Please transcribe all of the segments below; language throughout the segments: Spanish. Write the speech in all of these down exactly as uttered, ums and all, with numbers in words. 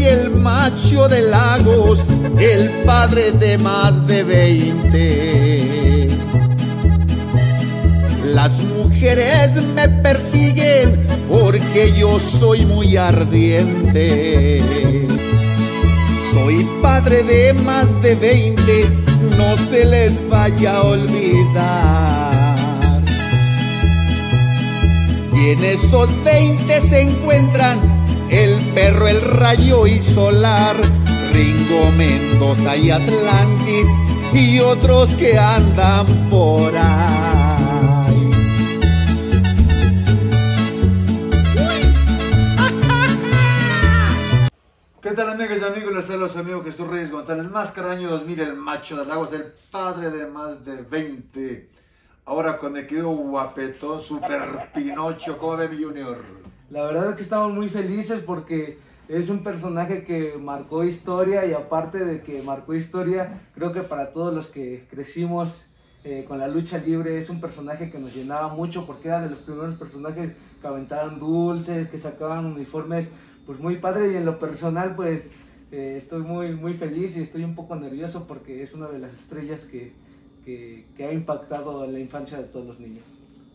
soy el macho de Lagos, el padre de más de veinte. Las mujeres me persiguen porque yo soy muy ardiente. Soy padre de más de veinte, no se les vaya a olvidar. Y en esos veinte se encuentran el Perro, el Rayo y Solar, Ringo, Mendoza y Atlantis y otros que andan por ahí. ¿Qué tal, amigas y amigos? Les saluda los amigos Jesús Reyes González Máscara, año dos mil, el macho de Lagos, el padre de más de veinte. Ahora con el querido guapetón, super Pinocho. ¿Cómo ve, mi Junior? La verdad es que estamos muy felices porque es un personaje que marcó historia, y aparte de que marcó historia, creo que para todos los que crecimos eh, con la lucha libre, es un personaje que nos llenaba mucho porque era de los primeros personajes que aventaban dulces, que sacaban uniformes pues muy padre. Y en lo personal pues eh, estoy muy, muy feliz y estoy un poco nervioso porque es una de las estrellas que, que, que ha impactado en la infancia de todos los niños.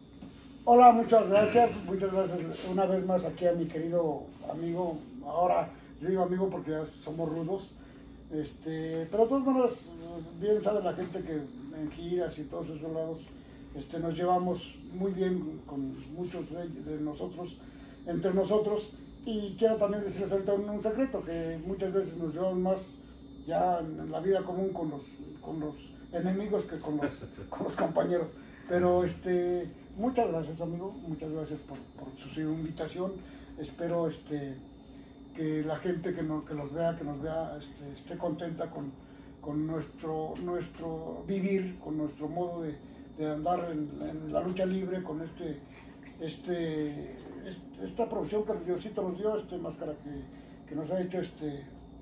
Hola, muchas gracias, muchas gracias una vez más aquí a mi querido amigo. Ahora yo digo amigo porque ya somos rudos, este, pero de todas maneras, bien sabe la gente que en giras y todos esos lados este, nos llevamos muy bien con muchos de, de nosotros, entre nosotros. Y quiero también decirles ahorita un, un secreto, que muchas veces nos llevamos más ya en la vida común con los, con los enemigos que con los, con los compañeros. Pero este, muchas gracias, amigo, muchas gracias por, por su invitación. Espero este, que la gente que, no, que los vea, que nos vea, este, esté contenta con, con nuestro, nuestro vivir, con nuestro modo de, de andar en, en la lucha libre, con este, este, este, esta profesión que Diosito nos dio, este máscara que, que nos ha hecho este,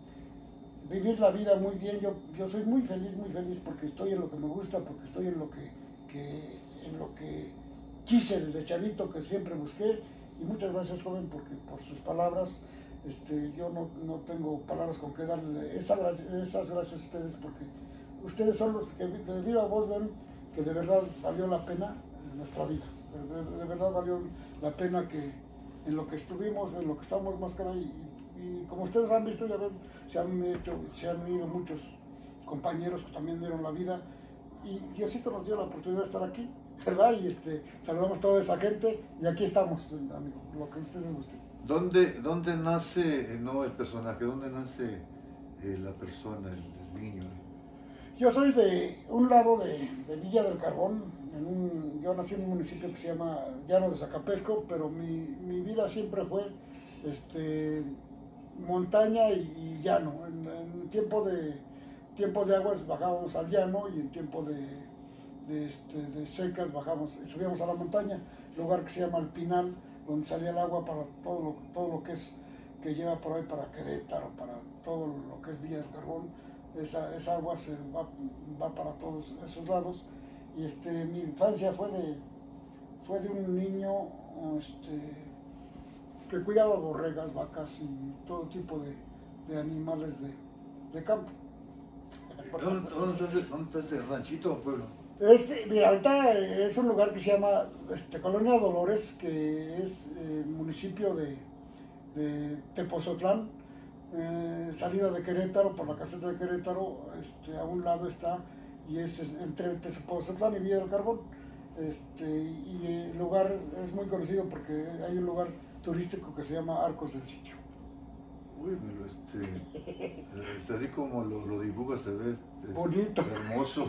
vivir la vida muy bien. Yo, yo soy muy feliz, muy feliz porque estoy en lo que me gusta, porque estoy en lo que, que, en lo que quise desde chavito, que siempre busqué. Y muchas gracias, joven, porque por sus palabras. Este, yo no, no tengo palabras con que darle esa, esas gracias a ustedes, porque ustedes son los que de viva voz ven que de verdad valió la pena nuestra vida. De, de verdad valió la pena que en lo que estuvimos, en lo que estamos máscara, y, y como ustedes han visto, ya ven, se han hecho, se han ido muchos compañeros que también dieron la vida, y Diosito nos dio la oportunidad de estar aquí, ¿verdad? Y este, saludamos a toda esa gente, y aquí estamos, amigo, lo que ustedes gusten. ¿Dónde, dónde nace, no el personaje, dónde nace eh, la persona, el, el niño? Yo soy de un lado de, de Villa del Carbón. En un, yo nací en un municipio que se llama Llano de Zacapesco, pero mi, mi vida siempre fue este, montaña y, y llano. En, en tiempo de, tiempo de aguas bajábamos al llano, y en tiempo de, de, este, de secas bajamos, subíamos a la montaña, lugar que se llama El Pinal, donde salía el agua para todo lo, todo lo que es, que lleva por ahí para Querétaro, para todo lo que es Villa del Carbón. Esa, esa agua se va, va para todos esos lados. Y este, mi infancia fue de, fue de un niño este, que cuidaba borregas, vacas y todo tipo de, de animales de, de campo. ¿Dónde, dónde, dónde, ¿Dónde está este ranchito o pueblo? Este, mira, ahorita es un lugar que se llama este, Colonia Dolores, que es eh, municipio de, de Tepozotlán, eh, salida de Querétaro, por la caseta de Querétaro. Este, a un lado está, y es, es entre Tepozotlán y Villa del Carbón. Este, y el lugar es muy conocido porque hay un lugar turístico que se llama Arcos del Sitio. Uy, pero este, este, así como lo, lo dibujas, se ve este, bonito, hermoso.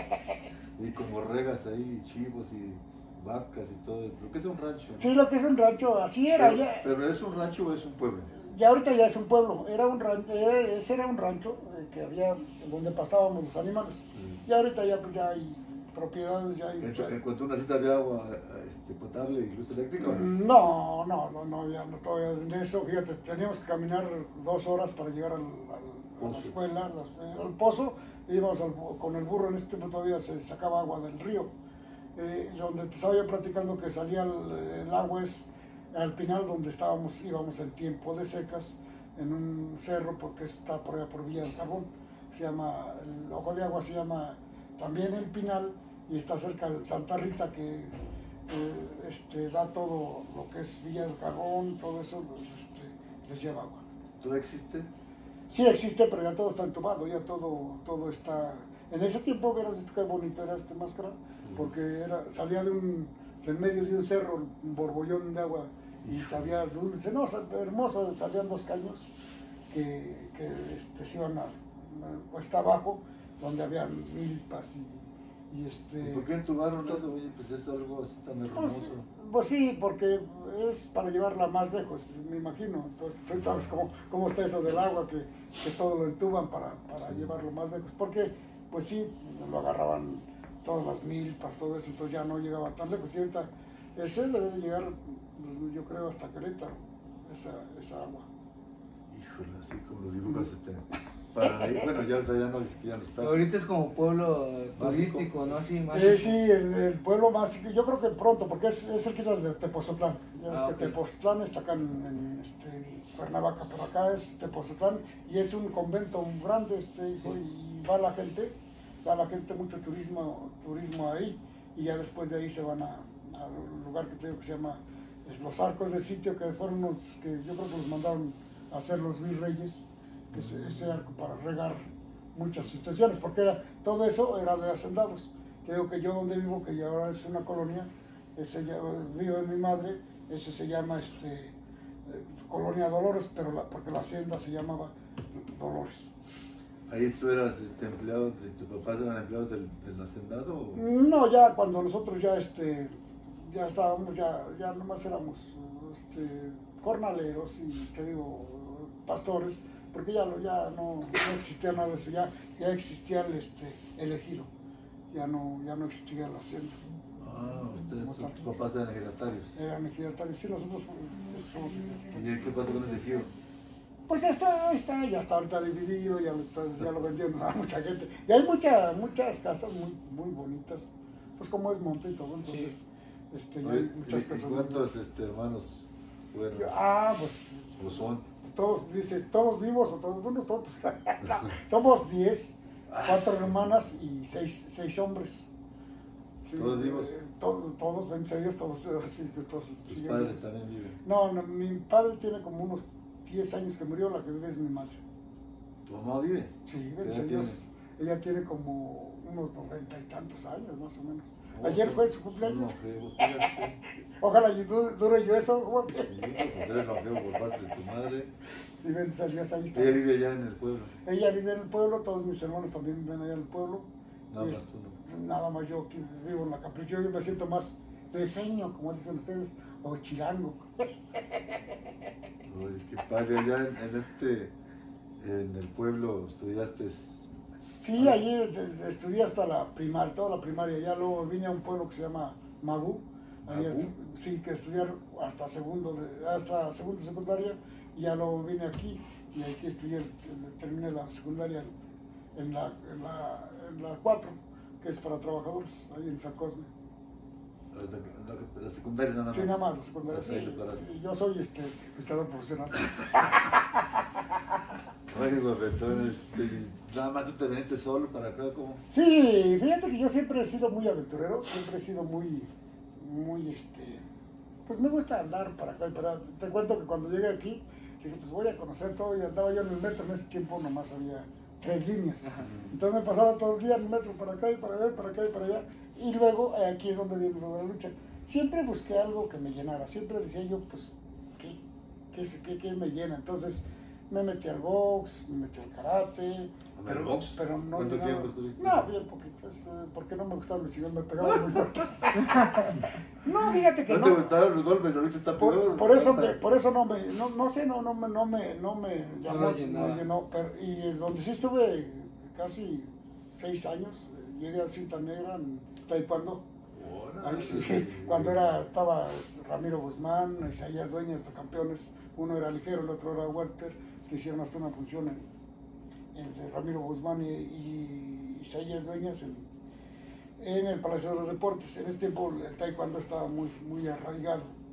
Y como regas ahí, chivos y vacas y todo. ¿Pero qué es un rancho? Sí, lo que es un rancho, así era. Pero, ya, ¿Pero es un rancho o es un pueblo? Ya ahorita ya es un pueblo. Era un rancho, era, ese era un rancho eh, que había, donde pastábamos los animales. Sí. Y ahorita ya, pues, ya hay propiedades, ya hay... ¿Eso, ¿En cuanto tú naciste había agua este, potable y luz eléctrica? No, no, no, no había, no, todavía en eso. Fíjate, teníamos que caminar dos horas para llegar al, al, a la escuela, al, al pozo. Íbamos al, con el burro. En este tiempo todavía se sacaba agua del río. Eh, donde te estaba yo platicando que salía el, el agua es al Pinal, donde estábamos, íbamos en tiempo de secas, en un cerro, porque está por allá por Villa del Carbón. Se llama, el ojo de agua se llama también El Pinal, y está cerca de Santa Rita, que eh, este, da todo lo que es Villa del Carbón, todo eso este, les lleva agua. ¿Todo existe? Sí existe, pero ya todo está entubado, ya todo, todo está... En ese tiempo, verás visto qué bonito era este Máscara, porque era, salía de un, en medio de un cerro, un borbollón de agua, y sabía dulce, no, hermoso, salían dos caños que, que este, se iban a, a cuesta abajo, donde había milpas y, y este... ¿Y por qué entubaron eso? Oye, pues es algo así tan hermoso. Pues, pues sí, porque es para llevarla más lejos, me imagino. Entonces, tú sabes cómo, cómo está eso del agua, que, que todo lo entuban para, para Sí. llevarlo más lejos. Porque, pues sí, lo agarraban todas las milpas, todo eso, entonces ya no llegaba tan lejos. Y ahorita, ese le debe llegar, pues, yo creo, hasta Querétaro, esa, esa agua. Híjole, así como lo dibujas, este. Para ahí, bueno, ya, ya, no, ya no está. Ahorita es como pueblo turístico, ¿no? Sí, más. Eh, sí, el, el pueblo más, yo creo que pronto, porque es, es cerquita de Tepozotlán. Ya ves Ah, que ok. Tepozotlán está acá en, en, este, en Cuernavaca, pero acá es Tepozotlán y es un convento muy grande, este, hijo, y va la gente, va la gente, mucho turismo, turismo ahí, y ya después de ahí se van a, a un lugar que te digo que se llama es Los Arcos del Sitio, que fueron los que yo creo que los mandaron a hacer los virreyes, que es ese arco para regar muchas estaciones, porque era, todo eso era de hacendados. Te digo que yo donde vivo, que ya ahora es una colonia, ese ya, vivo de mi madre, ese se llama este, eh, Colonia Dolores, pero la, porque la hacienda se llamaba Dolores. Ahí tú eras este, empleado, de, ¿tus papás eran empleados del, del hacendado? O... No, ya cuando nosotros ya este, ya estábamos, ya, ya nomás éramos este, jornaleros y te digo, pastores, porque ya, ya no, no existía nada de eso, ya, ya existía el, este, el ejido, ya no, ya no existía la hacienda. Ah, ustedes, Como tus tal. papás eran ejidatarios. Eran ejidatarios, sí, nosotros eh, somos ejidatarios. ¿Y qué pasó con ese ejido? Pues ya está, ahí está, ya está ahorita dividido, ya lo, está, ya lo vendieron a mucha gente. Y hay mucha, muchas casas muy, muy bonitas, pues como es monte y todo, entonces Sí. este, ya Oye, hay muchas ¿y casas. cuántos este, hermanos fueron? Ah, pues ¿O son? todos, dices, todos vivos o todos, bueno, todos. Somos diez, cuatro hermanas y seis, seis hombres. Sí, ¿Todos vivos? eh, to- todos, bendito Dios, todos, eh, sí, que todos ¿Tus siguen padres vivos. también viven? No, no, mi padre tiene como unos diez años que murió, la que vive es mi madre. ¿Tu mamá vive? Sí, ¿Qué bendito edad Dios. Ella tiene como unos noventa y tantos años, más o menos. Oh, Ayer son- fue su son cumpleaños. longevos, fíjate. Ojalá y du- dure yo eso, güey. Sí, pues eres longevo por parte de tu madre. Sí, bendito Dios, ahí está. Ella vive allá en el pueblo. Ella vive en el pueblo, todos mis hermanos también viven allá en el pueblo. Nada Y más es- tú no. Nada más yo aquí vivo en la capricho, yo me siento más pequeño, como dicen ustedes, o chilango. Oye, qué padre, allá en, en este, en el pueblo estudiaste. Sí, allí de- de- estudié hasta la primaria, toda la primaria, ya luego vine a un pueblo que se llama Magú, ahí ¿Magú? estu- sí, que estudiar hasta segundo, de, hasta segundo secundaria, y ya luego vine aquí, y aquí estudié, terminé la secundaria en la, en la, en la cuatro, que es para trabajadores, ahí en San Cosme. La, la- la secundaria nada más. Sí, nada más, la secundaria. Hasta ahí Sí, lo paraste. sí, yo soy este, luchador profesional. Oye, guapetón, este, nada más tú te viniste solo para acá, ¿cómo? Sí, fíjate que yo siempre he sido muy aventurero, siempre he sido muy, muy, este, pues me gusta andar para acá y para allá. Te cuento que cuando llegué aquí, dije, pues voy a conocer todo, y andaba yo en el metro, en ese tiempo nomás había tres líneas. Entonces me pasaba todo el día en el metro para acá y para allá, y para acá y para allá. Y luego eh, aquí es donde viene lo de la lucha. Siempre busqué algo que me llenara, siempre decía yo, pues, ¿qué, qué, es- qué, qué me llena? Entonces me metí al box, me metí al karate. ¿Al box? Pero no ¿Cuánto llegaba- tiempo estuviste? No, bien poquito, este, porque no me gustaban los chingones, me pegaba muy fuerte. No, fíjate que ¿No no. te gustaron los golpes? La lucha está Por, peor. por eso, ¿verdad? me- por eso no me, no, no sé, no, no me, no me, no me llamó, lo llenaba. no llenó, pero, y donde sí estuve casi seis años, eh, llegué a cinta negra en taekwondo. Órale. Ahí sí, cuando era, estaba Ramiro Guzmán, Isaías Dueñas, de campeones, uno era ligero, el otro era welter, que hicieron hasta una función en, en de Ramiro Guzmán y, y Isaías Dueñas en, en el Palacio de los Deportes. En ese tiempo el taekwondo estaba muy, muy arraigado.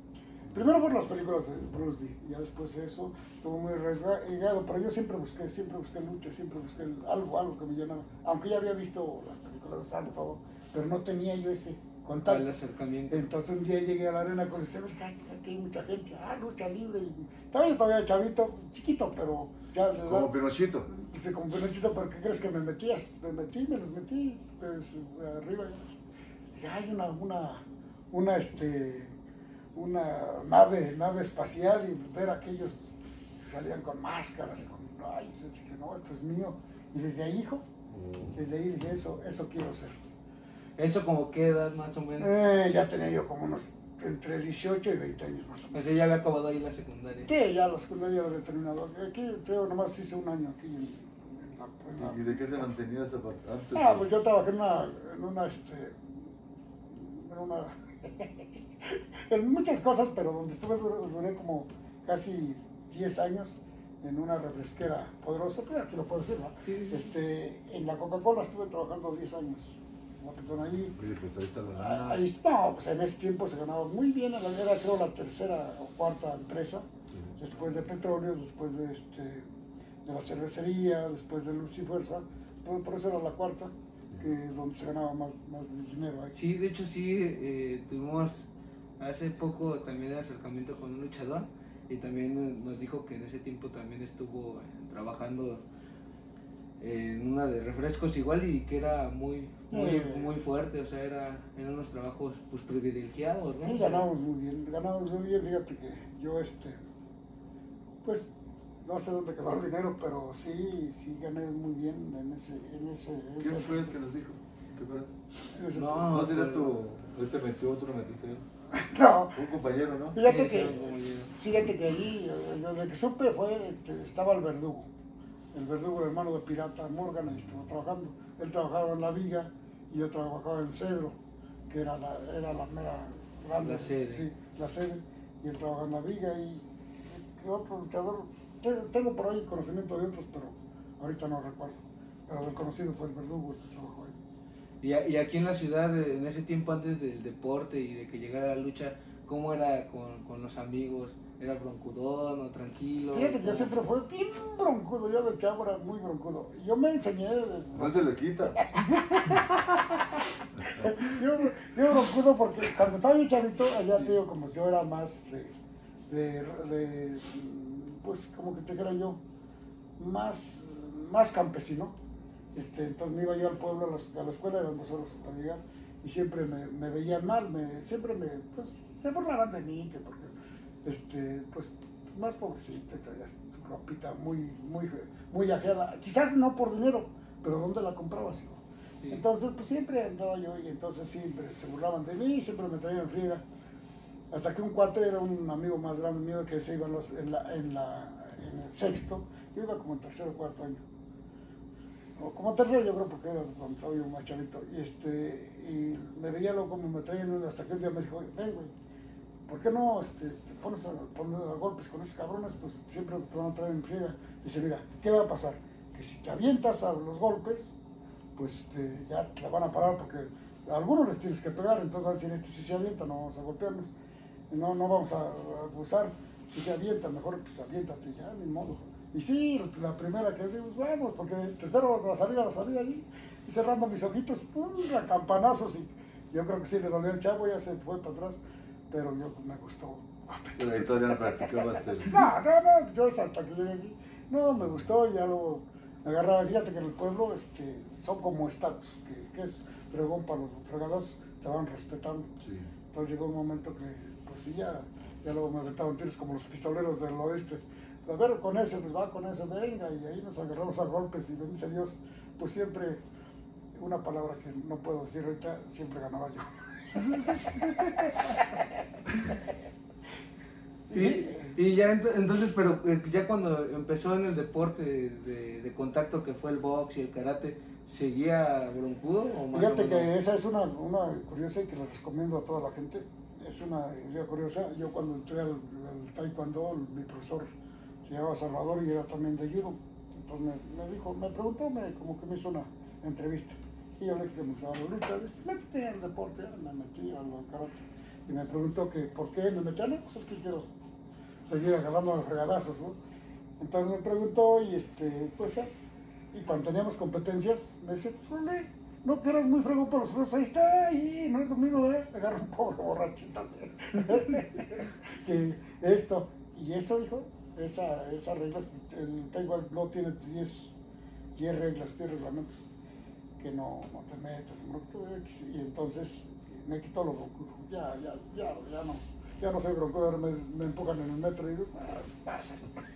primero por las películas de Bruce Lee, ya después eso, estuvo muy arriesgado, pero yo siempre busqué, siempre busqué lucha, siempre busqué algo, algo que me llenaba, aunque ya había visto las películas de Santo, todo, pero no tenía yo ese contacto. El acercamiento. Entonces un día llegué a la arena con el Coliseo, aquí hay mucha gente, ah, lucha libre, y todavía todavía chavito, chiquito, pero ya de Como Pinochito. Dice, como Pinochito, ¿pero qué crees que me metías? Me metí, me los metí, pues, arriba. Dije, hay una, una, una, este, una nave, nave espacial y ver a aquellos que salían con máscaras, con, ay, dije, no, esto es mío. Y desde ahí, hijo, desde ahí dije, eso, eso quiero ser. ¿Eso como qué edad más o menos? Eh, ya tenía yo como unos entre dieciocho y veinte años más o menos. Pues ella había acabado ahí la secundaria. Sí, ya la secundaria había terminado. Aquí, creo, nomás hice un año aquí en, en la... En la... ¿Y de qué te mantenías antes? Ah, pues yo trabajé en una, en una, este, en una, en muchas cosas, pero donde estuve duré, duré como casi diez años en una refresquera poderosa, pero aquí lo puedo decir, ¿no? Sí. Este, en la Coca-Cola estuve trabajando diez años. Ahí, Oye, pues ahí está la lana. ahí, no, pues en ese tiempo se ganaba muy bien, era creo la tercera o cuarta empresa, sí. Después de petróleos, después de, este, de la cervecería, después de Luz y Fuerza, por, por eso era la cuarta, que donde se ganaba más, más dinero ahí. Sí, de hecho sí, eh, tuvimos hace poco también el acercamiento con un luchador y también nos dijo que en ese tiempo también estuvo eh, trabajando en una de refrescos igual y que era muy muy, eh, muy fuerte, o sea, era, eran unos trabajos pues privilegiados, ¿no? Sí, ganábamos muy bien, ganábamos muy bien, fíjate que yo este, pues no sé dónde quedó el dinero, pero sí, sí gané muy bien en ese, en ese. ¿Quién ese, fue el que nos dijo? ¿Qué fue? No, no, pero... tu, él te metió otro, metiste él. No. Un compañero, ¿no? Fíjate Sí, que, fíjate que allí, desde que supe fue, este, estaba el verdugo. El verdugo, el hermano de Pirata Morgan, ahí estuvo trabajando. Él trabajaba en La Viga y yo trabajaba en Cedro, que era la, era la mera grande. La sede. Sí, la sede. Y él trabajaba en La Viga y otro luchador. Tengo por ahí conocimiento de otros, pero ahorita no recuerdo. Pero el conocido fue el verdugo, el que trabajó ahí. Y, y aquí en la ciudad, en ese tiempo antes del deporte y de que llegara la lucha, ¿cómo era con, con los amigos? ¿Era broncudón o tranquilo? Fíjate que yo siempre fui bien broncudo, yo de chavo era muy broncudo. Yo me enseñé... De... No se le quita. yo, yo broncudo porque cuando estaba yo chavito, allá sí. Te digo, como yo era más de, de, de... pues como que te dijera yo, más, más campesino. Este, entonces me iba yo al pueblo, a la, a la escuela, eran dos horas para llegar, y siempre me, me veían mal, me, siempre me, pues, se burlaban de mí, que porque, este, pues, más pobrecita, traías ropita muy, muy, muy ajada, quizás no por dinero, pero ¿dónde la comprabas, hijo? Sí. Entonces, pues siempre andaba yo, y entonces siempre se burlaban de mí, siempre me traían friega, hasta que un cuate era un amigo más grande mío que se iba en, los, en, la, en, la, en el sexto, yo iba como en tercero o cuarto año. O como tercero yo creo porque era cuando estaba yo más chavito, y este, y me veía luego como me traían, hasta que un día me dijo, ven güey, ¿por qué no este, te pones a poner a golpes con esos cabrones? Pues siempre te van a traer en friega. Dice, mira, ¿qué va a pasar? Que si te avientas a los golpes, pues este, ya te van a parar porque a algunos les tienes que pegar, entonces van a decir, este si se avienta no vamos a golpearnos, no, no vamos a abusar, si se avienta, mejor pues aviéntate ya, ni modo. Y sí, la primera que digo, vamos, porque te espero a la salida, a la salida allí, y cerrando mis ojitos, ¡pum!, a campanazos, y yo creo que sí le dolió el chavo, ya se fue para atrás, pero yo me gustó. Pero ahí todavía no practicabas el... No, no, no, yo hasta que llegué aquí, no, me gustó, y ya luego me agarraba, fíjate que en el pueblo este, son como estatus, que, que es fregón para los fregados, te van respetando. Sí. Entonces llegó un momento que, pues sí, ya, ya luego me aventaban tiros como los pistoleros del oeste. A ver, con ese, pues va con ese, venga, y ahí nos agarramos a golpes y bendice a Dios, pues siempre, una palabra que no puedo decir ahorita, siempre ganaba yo. y, y ya ent entonces, pero ya cuando empezó en el deporte de, de, de contacto que fue el box y el karate, ¿seguía broncudo o más? Fíjate o que esa es una, una curiosa y que le recomiendo a toda la gente, es una idea curiosa. Yo cuando entré al, al taekwondo, mi profesor se llamaba Salvador y era también de judo, entonces me, me dijo, me preguntó, me, como que me hizo una entrevista, y yo le dije que me gustaba la lucha, dije, métete en el deporte, me metí al karate, y me preguntó que por qué me metía, no, pues es que quiero seguir agarrando los regalazos, ¿no? Entonces me preguntó y este, pues eh, y cuando teníamos competencias, me decía, pues ole, no que eras muy fregón por los otros, ahí está, ahí, no es lo mismo, ¿eh? Agarra un pobre borrachito. Que esto, y eso, hijo, esa, esas reglas, el Taiwán no tiene diez reglas, diez reglamentos, que no, no te metas en bronco, y entonces me quitó los broncos, ya, ya, ya, ya no. Ya no soy bronco, me, me empujan en el metro y digo, ah, pasa.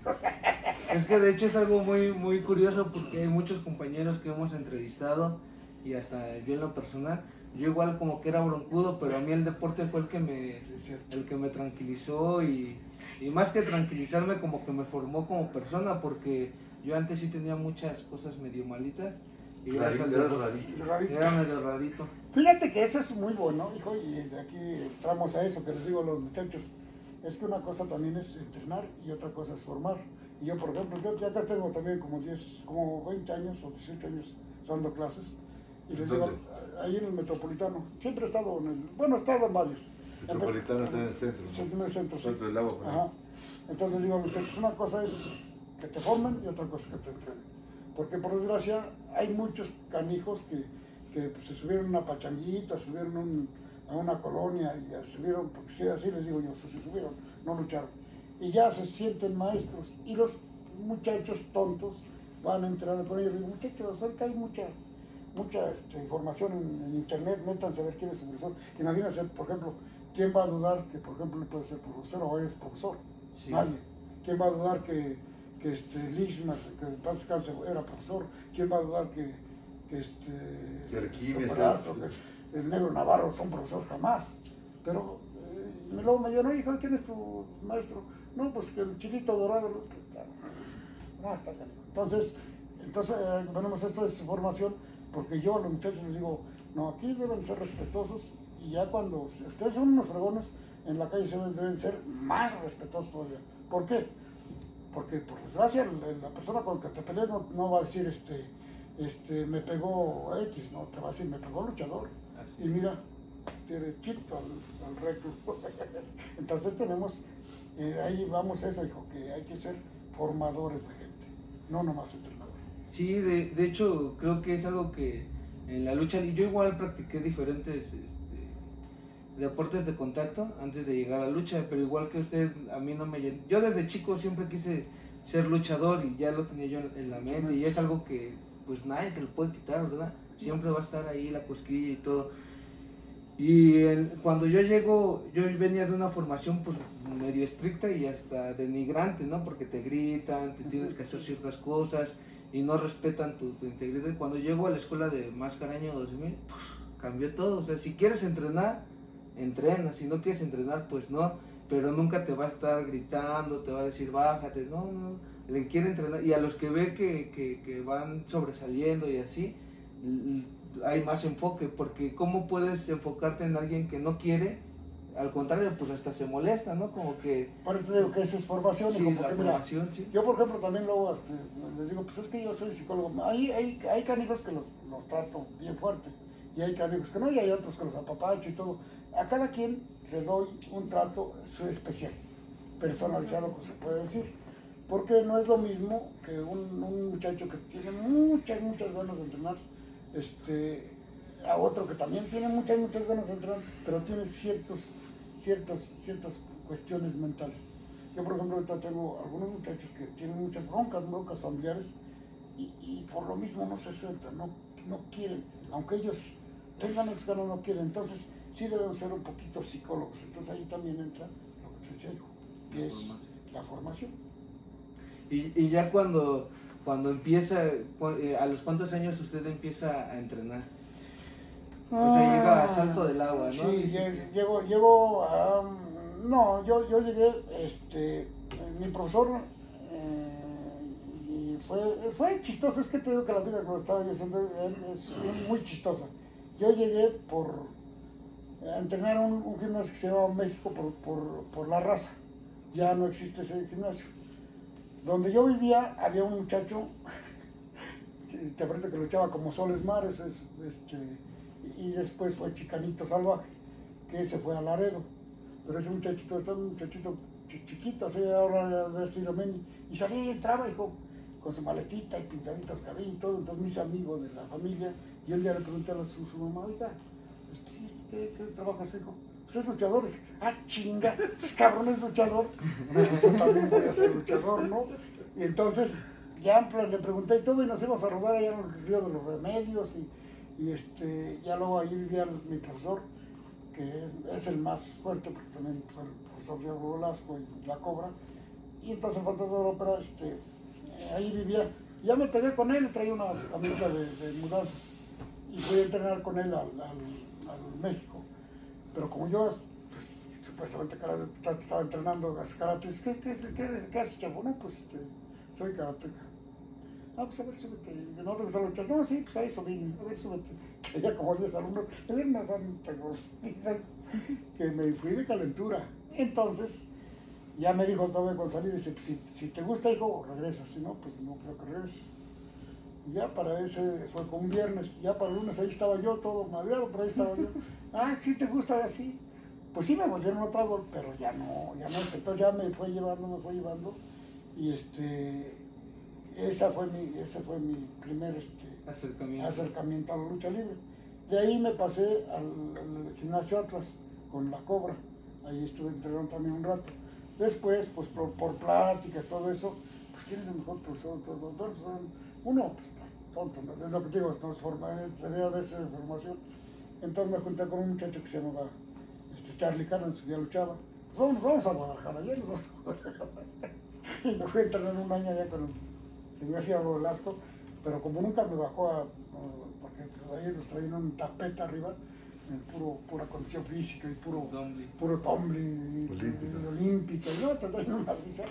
Es que de hecho es algo muy, muy curioso porque hay muchos compañeros que hemos entrevistado y hasta yo en lo personal, yo igual como que era broncudo, pero a mí el deporte fue el que me, el que me tranquilizó y, y más que tranquilizarme como que me formó como persona porque yo antes sí tenía muchas cosas medio malitas. Y gracias al deporte, era medio rarito. Fíjate que eso es muy bueno, hijo, y de aquí entramos a eso que les digo a los muchachos. Es que una cosa también es entrenar y otra cosa es formar. Y yo, por ejemplo, yo ya acá tengo también como diez, como veinte años o dieciocho años dando clases. Y les digo, ahí en el Metropolitano, siempre he estado en el, bueno, he estado en varios. Metropolitano está en el centro, ¿no? En el centro, sí. Del agua, ajá. Entonces les digo a los muchachos, una cosa es que te formen y otra cosa es que te entrenen. Porque por desgracia hay muchos canijos que, que pues, se subieron a una pachanguita, subieron un, a una colonia y ya subieron, porque sí, así les digo yo, se subieron, no lucharon. Y ya se sienten maestros. Y los muchachos tontos van a entrar con ellos. Les digo, muchachos, ahorita hay mucha, mucha este, información en, en internet, métanse a ver quién es su profesor. Imagínense, por ejemplo, ¿quién va a dudar que, por ejemplo, él puede ser profesor o eres profesor? Sí. Nadie. ¿Quién va a dudar que que este, Lixmas, que en paz descanse, era profesor? ¿Quién va a dudar que, que este, que Arquímedes, Padrastro, que el Negro Navarro son profesores? Jamás. Pero eh, luego me dijo, no, hijo, ¿quién es tu maestro? No, pues que el Chilito Dorado. No, está canijo. Entonces, entonces eh, tenemos esto de formación, porque yo a los muchachos les digo, no, aquí deben ser respetuosos, y ya cuando si ustedes son unos fregones en la calle, se deben ser más respetuosos todavía. ¿Por qué? Porque por desgracia la persona con la que te peleas no, no va a decir este, este, me pegó X, no, te va a decir me pegó luchador. Así. Y mira, derechito al, al reclu. Entonces tenemos, eh, ahí vamos a eso, hijo, que hay que ser formadores de gente, no nomás entrenadores. Sí, de, de hecho creo que es algo que en la lucha, yo igual practiqué diferentes este, deportes de contacto antes de llegar a la lucha, pero igual que usted, a mí no me llenó. Yo desde chico siempre quise ser luchador y ya lo tenía yo en la mente, y es algo que pues nadie te lo puede quitar, ¿verdad? Siempre va a estar ahí la cosquilla y todo. Y el, cuando yo llego, yo venía de una formación pues medio estricta y hasta denigrante, ¿no? Porque te gritan, te tienes que hacer ciertas cosas y no respetan tu, tu integridad. Cuando llego a la escuela de Máscara año dos mil, pues, cambió todo. O sea, si quieres entrenar, entrena, si no quieres entrenar, pues no, pero nunca te va a estar gritando, te va a decir bájate, no, no, le quiere entrenar, y a los que ve que, que, que van sobresaliendo y así, hay más enfoque, porque ¿cómo puedes enfocarte en alguien que no quiere? Al contrario, pues hasta se molesta, ¿no? Como que... Por eso te digo que esa es formación. Sí, como la que, formación, mira, sí. Yo, por ejemplo, también luego este, les digo, pues es que yo soy psicólogo. Hay, hay, hay canijos que los, los trato bien fuerte, y hay canijos que no, y hay otros que los apapacho y todo. A cada quien le doy un trato especial, personalizado, pues se puede decir. Porque no es lo mismo que un, un muchacho que tiene muchas, muchas ganas de entrenar, este, a otro que también tiene muchas, muchas ganas de entrenar, pero tiene ciertos, ciertos, ciertas cuestiones mentales. Yo, por ejemplo, ahorita tengo algunos muchachos que tienen muchas broncas, broncas familiares, y, y por lo mismo no se sueltan, no, no quieren, aunque ellos tengan esas ganas, no quieren. Entonces, sí debemos ser un poquito psicólogos. Entonces ahí también entra lo que te decía, que es la formación. Y, y ya cuando, cuando empieza, ¿a los cuántos años usted empieza a entrenar? O sea, llega a Salto del Agua, ¿no? Sí, llego, llego a... No, yo, yo llegué, este, mi profesor, eh, y fue, fue chistoso, es que te digo que la vida que lo estaba diciendo es muy chistosa. Yo llegué por a entrenar un, un gimnasio que se llama México por, por, por la raza. Ya no existe ese gimnasio. Donde yo vivía había un muchacho, te acuerdas que lo echaba como Soles Mares, es, este, y después fue Chicanito Salvaje, que se fue a Laredo. pero ese muchachito está un muchachito chiquito, así ahora vestido men, y salía y entraba, hijo, con su maletita y pintadito el cabello y todo, entonces me hice amigo de la familia, y un día le pregunté a su, su mamá, oiga, ¿qué, qué trabajas, hijo? Pues es luchador. Dije, ah, chinga, pues cabrón es luchador, yo también voy a ser luchador, ¿no? Y entonces ya le pregunté y todo, y nos íbamos a rodar allá en el Río de los Remedios, y, y este, ya luego ahí vivía mi profesor, que es, es el más fuerte, porque también fue el profesor Diego Velasco y La Cobra, y entonces el Fantasma de la Ópera, este, ahí vivía. Ya me pegué con él, traía una camioneta de, de mudanzas, y fui a entrenar con él al, al, al México. Pero como yo, pues, supuestamente karate, estaba entrenando karate, ¿qué, qué, qué, qué haces, chavo? No, pues, este, soy karateca. Ah, pues a ver, súbete. ¿No te gusta luchar? No, sí, pues ahí subí. A ver, súbete. Tenía como diez alumnos. Me dieron una santa golpiza que me fui de calentura. Entonces, ya me dijo todavía cuando salí, dice, si, si te gusta, hijo, regresa. Si no, pues no creo que regreses. Y ya para ese, fue con un viernes. Ya para el lunes ahí estaba yo, todo madreado, pero ahí estaba yo. Ah, sí, te gusta así. Pues sí, me volvieron otra gol, pero ya no, ya no. Entonces ya me fue llevando, me fue llevando. Y este... Esa fue mi, ese fue mi primer este, acercamiento. acercamiento a la lucha libre. De ahí me pasé al, al gimnasio Atlas con La Cobra. Ahí estuve entrenando también un rato. Después, pues por, por pláticas, todo eso, pues ¿quién es el mejor profesor? Todo, todo, pues, uno, pues tonto, es lo que te digo, no es forma, es, debe haber esa información. Entonces me junté con un muchacho que se llamaba este, Charlie Cano, que ya luchaba. Pues vamos, vamos a Guadalajara, ya nos vamos a Guadalajara. Y me fui a entrenar un año allá con el señor Diego Velasco, pero como nunca me bajó a, porque ahí nos traían un tapete arriba, en puro, pura condición física y puro tumbling, puro tumbling, y olímpica, y no, te traían una risa,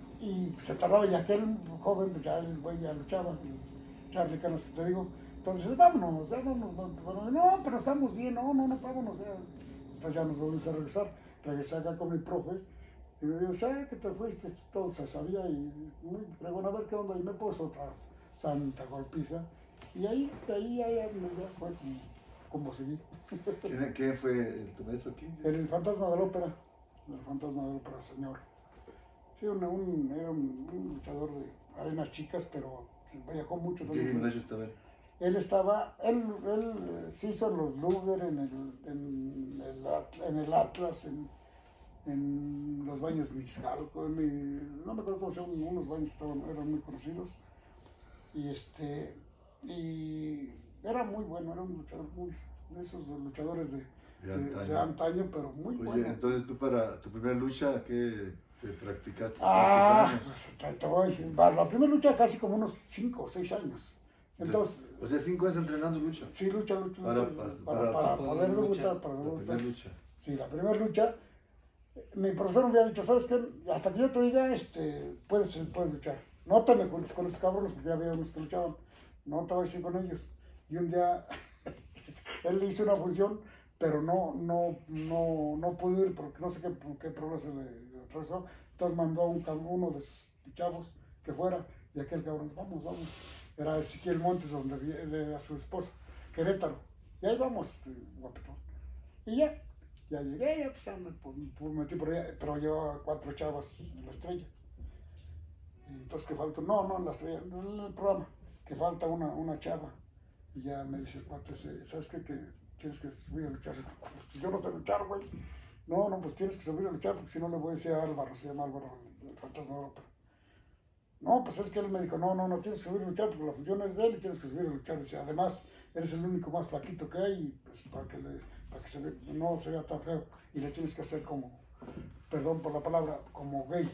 y se tardaba, y aquel joven, pues ya el güey ya luchaba, el Charlie Canos que te digo, entonces vámonos, ya vámonos, bueno, no, pero estamos bien, no, no, no, vámonos, ya. Entonces ya nos volvimos a regresar, regresé acá con mi profe, y me dijo, ¿sabes que te fuiste? Todo se sabía y muy fregón, a ver qué onda. Y me puso otra santa golpiza. Y ahí, de ahí, ahí, ya fue como, como seguí. ¿Quién, ¿Quién fue tu maestro aquí? El Fantasma de la Ópera. El Fantasma de la Ópera, señor. Sí, un, un, era un, un luchador de arenas chicas, pero viajó mucho. ¿Qué gimnasio estaba él? Él estaba, él, él se hizo en los Luger, en el, en el, en el Atlas, en... en los baños Mixcalco, en mi, no me acuerdo cómo se llaman, unos baños estaban, eran muy conocidos, y este, y era muy bueno, era un luchador muy, de esos luchadores de, de, de, antaño. de antaño, pero muy Oye, bueno. Entonces tú para tu primera lucha, ¿qué te practicaste? Ah, pues te voy, la primera lucha casi como unos cinco o seis años. Entonces, o sea, cinco años entrenando lucha. Sí, lucha, lucha, para, lucha, para, para, para, para poder debutar, para debutar. La primera lucha. Sí, la primera lucha. Mi profesor me había dicho, ¿sabes qué? Hasta que yo te diga, este, puedes, puedes luchar. No te me juntes con esos cabrones, porque ya había unos que luchaban. No te vayas a ir con ellos. Y un día, él le hizo una función, pero no, no, no, no pudo ir porque no sé qué, qué problema se le atravesó. Entonces mandó a un, uno de sus chavos que fuera. Y aquel cabrón, vamos, vamos. Era Ezequiel Montes, donde de, a su esposa, Querétaro. Y ahí vamos, este, guapetón. Y ya. Ya llegué, ya, pues ya me, me metí por allá, pero llevaba cuatro chavas en la estrella. Y entonces, ¿qué falta? No, no, en la estrella, en el programa, que falta una, una chava. Y ya me dice el cuate, ¿sabes qué? Que tienes que subir a luchar. Si yo no sé luchar, güey. No, no, pues tienes que subir a luchar, porque si no le voy a decir a Álvaro, se llama Álvaro, el Fantasma de la Ópera. No, pues es que él me dijo, no, no, no tienes que subir a luchar, porque la función es de él y tienes que subir a luchar. Dice, además, eres el único más flaquito que hay, y pues para que le... para que se ve, no se vea tan feo, y le tienes que hacer como, perdón por la palabra, como gay.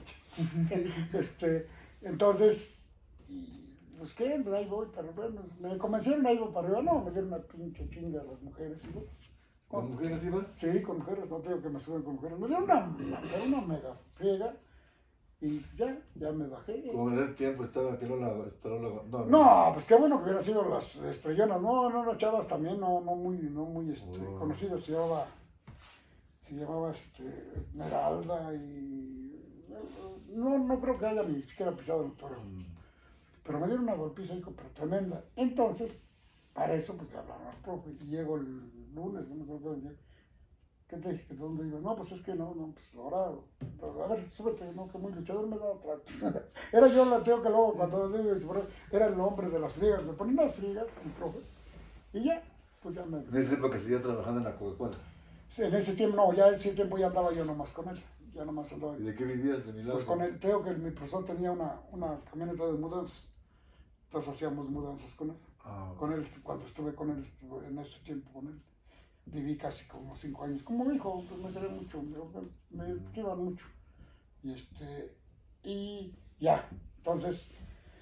este, entonces, y, pues qué, ahí voy, pero bueno, me convencieron, ahí voy para arriba, no, me dieron una pinche chinga a las mujeres. ¿Sí? ¿Con, ¿Con mujeres ibas? Sí, con mujeres, no te digo que me suben con mujeres, me dieron una, una, una mega friega, y ya, ya me bajé. Como en el tiempo estaba que no la... No, no, no, pues qué bueno que hubieran sido las estrellonas, no, no, las chavas también, no, no muy, no muy este, oh. conocidas, se llamaba, se llamaba este, Esmeralda y... No, no creo que haya ni siquiera pisado el toro, mm. pero me dieron una golpiza ahí, pero tremenda. Entonces, para eso, pues le hablaron al profe, y llego el lunes, no me acuerdo qué día, ¿qué te dije? ¿Que dónde iba? No, pues es que no, no, pues ahora, a ver, súbete, no, que muy luchador me da otra. Era yo la teo que luego cuando digo, era el hombre de las friegas, me ponía unas friegas, mi profe, y ya, pues ya me... En esa época seguía trabajando en la Coca-Cola. Sí, en ese tiempo, no, ya en ese tiempo ya andaba yo nomás con él, ya nomás andaba. ¿Y de qué vivías de mi lado? Pues con él, teo que mi profesor tenía una, una camioneta de mudanzas, entonces hacíamos mudanzas con él. Ah, Con él, cuando estuve con él, estuve en ese tiempo con él, viví casi como cinco años. Como mi hijo, pues me quedé mucho, me, me quedan mucho. Y este, y ya, entonces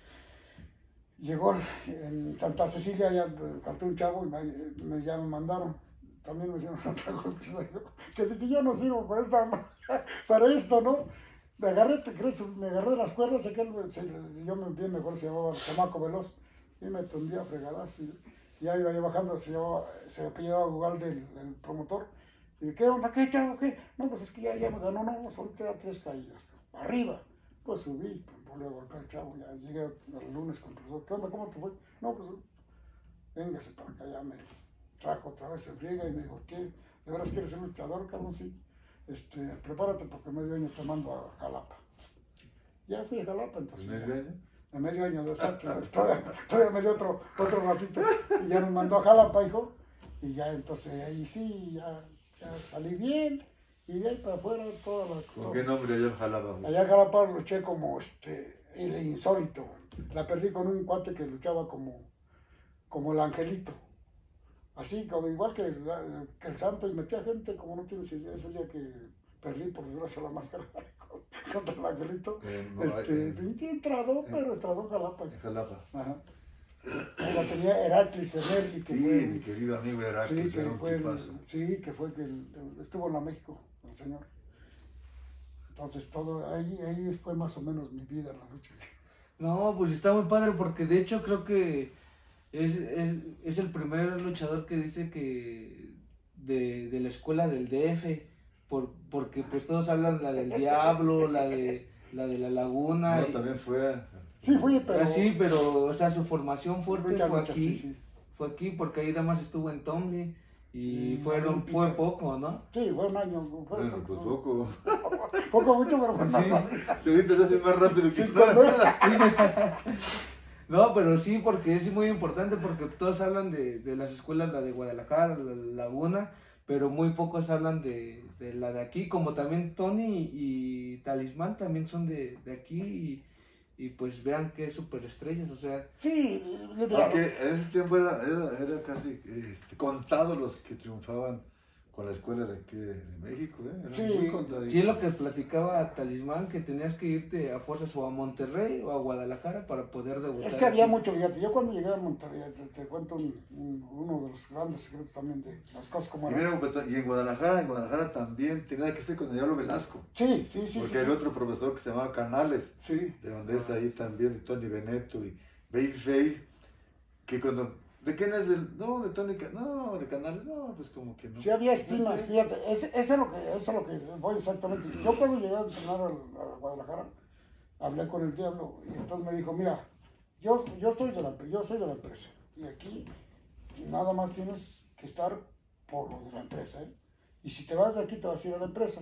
llegó en Santa Cecilia, ya faltó un chavo y me, me, ya me mandaron. También me dieron otra cosa, que dije, yo no sirvo para, esta, para esto, ¿no? Me agarré, ¿te crees? Me agarré de las cuerdas, aquel, yo me vi mejor, se llamaba Chamaco Veloz. Y me tundía a fregadas y ya iba yo bajando, se, llevaba, se apellidaba Gugal del, del promotor. Y ¿qué onda? ¿Qué chavo? ¿Qué? No, pues es que ya, ya me ganó, no, solo queda tres caídas. Arriba. Pues subí, volví a golpear al chavo, ya llegué el lunes con el profesor. ¿Qué onda? ¿Cómo te fue? No, pues véngase para acá, ya me trajo otra vez el friega y me dijo, ¿qué? ¿De veras quieres ser luchador, cabrón? Sí. Este, prepárate porque medio año te mando a Jalapa. Ya fui a Jalapa, entonces. ¿Medio año? En medio año de exacto, todavía, todavía me dio otro, otro ratito y ya me mandó a Jalapa, hijo, y ya entonces ahí sí, ya, ya salí bien, y de ahí para afuera toda la... ¿Con todo. qué nombre allá en Jalapa? Allá en Jalapa luché como este, el insólito, la perdí con un cuate que luchaba como, como el angelito, así como igual que el, que el santo, y metía gente como no tienes idea, ese día que perdí por desgracia la máscara contra el angelito, Eh, no, este, eh, pinche entrado, eh, pero entrado Jalapa. En Jalapa. Ajá. La tenía Heraclis Ferrer, que Sí, fue, mi querido amigo Heracles, sí, que era un fue el- tipazo. sí, que fue que el- el- estuvo en la México, el señor. Entonces todo, ahí, ahí fue más o menos mi vida en la lucha. No, pues está muy padre porque de hecho creo que es, es, es el primer luchador que dice que de, de la escuela del D F, por, porque pues todos hablan la del Diablo, la de la de la Laguna. No, y- también fue. Sí, fue, pero... Ah, sí, pero o sea, su formación fuerte lucha, fue lucha, aquí, sí, sí. fue aquí porque ahí nada más estuvo en Tomlin y Y fueron, Olímpica. fue poco, ¿no? Sí, fue un año. Fue, Bueno, pues poco. poco, mucho, pero fue Sí. nada. Si ahorita se hace más rápido que Sí, nada. cuando- No, pero sí, porque es muy importante porque todos hablan de, de las escuelas, la de Guadalajara, la de Laguna, pero muy pocos hablan de, de la de aquí, como también Tony y Talismán también son de, de aquí y, y pues vean qué superestrellas, o sea, Sí, yo Aunque en ese tiempo era, era, era casi este, contados los que triunfaban con la escuela de aquí de, de México, ¿eh? Eran Sí, muy contaditos. sí es lo que platicaba Talismán, que tenías que irte a fuerzas o a Monterrey o a Guadalajara para poder debutar. Es que había aquí. mucho, fíjate, yo cuando llegué a Monterrey, te, te cuento un, un- uno de los grandes secretos también de las cosas como Y, eran. mira, y en Guadalajara, en Guadalajara también tenía que ser con el Diablo Velasco, Sí, sí, sí. porque sí, había sí. otro profesor que se llamaba Canales, Sí. de donde es ahí también, de Tony Beneto y Babyface, que cuando, ¿de quién es? Del, no, de Tony, Ca- no, de Canales, no, pues como que no. Sí había estimas, fíjate, eso es lo que, eso es lo que voy exactamente. Yo cuando llegué a entrenar al- a Guadalajara, hablé con el Diablo y entonces me dijo, mira, yo, yo, estoy de la, yo soy de la empresa y aquí nada más tienes que estar por lo de la empresa, ¿eh? Y si te vas de aquí te vas a ir a la empresa.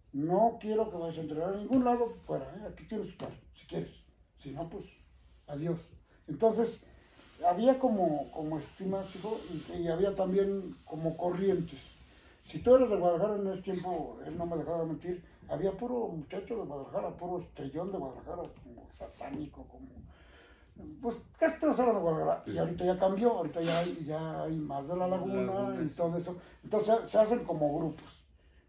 No quiero que vayas a entrenar a ningún lado fuera, ¿eh? Aquí tienes que estar, si quieres. Si no, pues adiós. Entonces, había como, como estimas, hijo, y, y había también como corrientes. Si tú eres de Guadalajara en ese tiempo, él no me dejaba mentir, había puro muchacho de Guadalajara, puro estrellón de Guadalajara, como satánico, como... Pues casi todos eran de Guadalajara. Y ahorita ya cambió, ahorita ya hay, ya hay más de la Laguna, Laguna, y sí. todo eso. Entonces se, se hacen como grupos.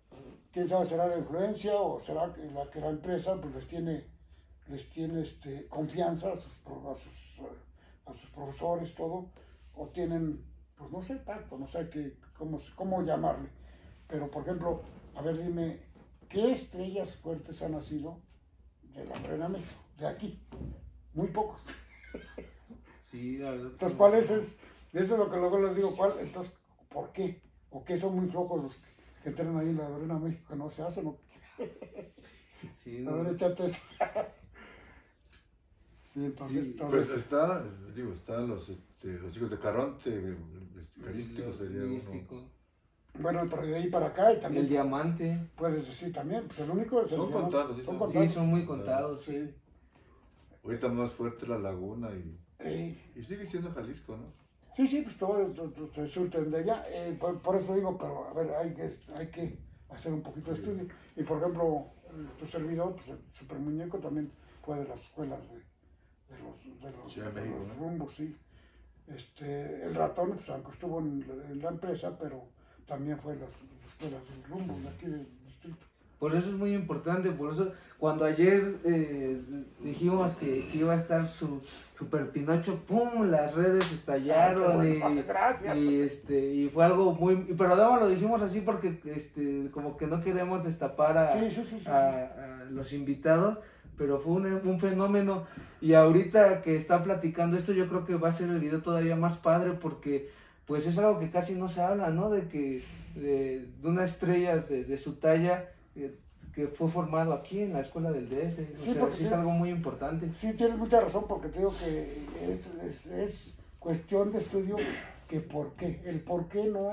Quién sabe, será la influencia o será que la, que la empresa pues les tiene, les tiene este, confianza a sus, pro- a sus, eh, a sus profesores, todo, o tienen, pues no sé, pacto, no sé qué, cómo, cómo llamarle. Pero, por ejemplo, a ver, dime, ¿qué estrellas fuertes han nacido de la Arena México? De aquí. Muy pocos. Sí, la verdad. Entonces, que- ¿cuál es? es eso es lo que luego les digo, ¿cuál? Entonces, ¿por qué? ¿O qué son muy flojos los que, que entrenan ahí en la Arena México que no se hacen? ¿O Sí, a no. ver, échate eso. Sí, entonces, Sí, todo Pues eso. está, digo, están los, este, los hijos de Caronte, este, Carístico sería uno. Místico. Bueno, pero de ahí para acá y también... El diamante. Puedes decir también, pues el único es el Son diamante. contados, sí, Son son- contados. Sí, son muy contados. Sí. Ahorita más fuerte la laguna y, Eh, y sigue siendo Jalisco, ¿no? Sí, sí, pues todo se surten de allá. Eh, por, por eso digo, pero a ver, hay que, hay que hacer un poquito de Sí. estudio. Y por ejemplo, eh, tu servidor, pues el Super Muñeco también fue de las escuelas de, de los, de los, Ciudad de de México, los ¿no? rumbos, sí. Este, el ratón, pues aunque estuvo en, en la empresa, pero también fue de las, las escuelas del rumbo de aquí del distrito. Por eso es muy importante, por eso cuando ayer eh, dijimos que, que iba a estar su Super Pinocho, ¡pum! Las redes estallaron. Ah, qué y, bueno, gracias. y, este, y fue algo muy... Pero además lo dijimos así porque este, como que no queremos destapar a, Sí, sí, sí, sí, a, a los invitados, pero fue un, un fenómeno. Y ahorita que está platicando esto, yo creo que va a ser el video todavía más padre porque pues es algo que casi no se habla, ¿no? De que de, de una estrella de, de su talla eh, que fue formado aquí en la escuela del D F. O Sí, sea, porque sí es sí. algo muy importante. Sí, tienes mucha razón, porque te digo que es, es, es cuestión de estudio que por qué. El por qué no,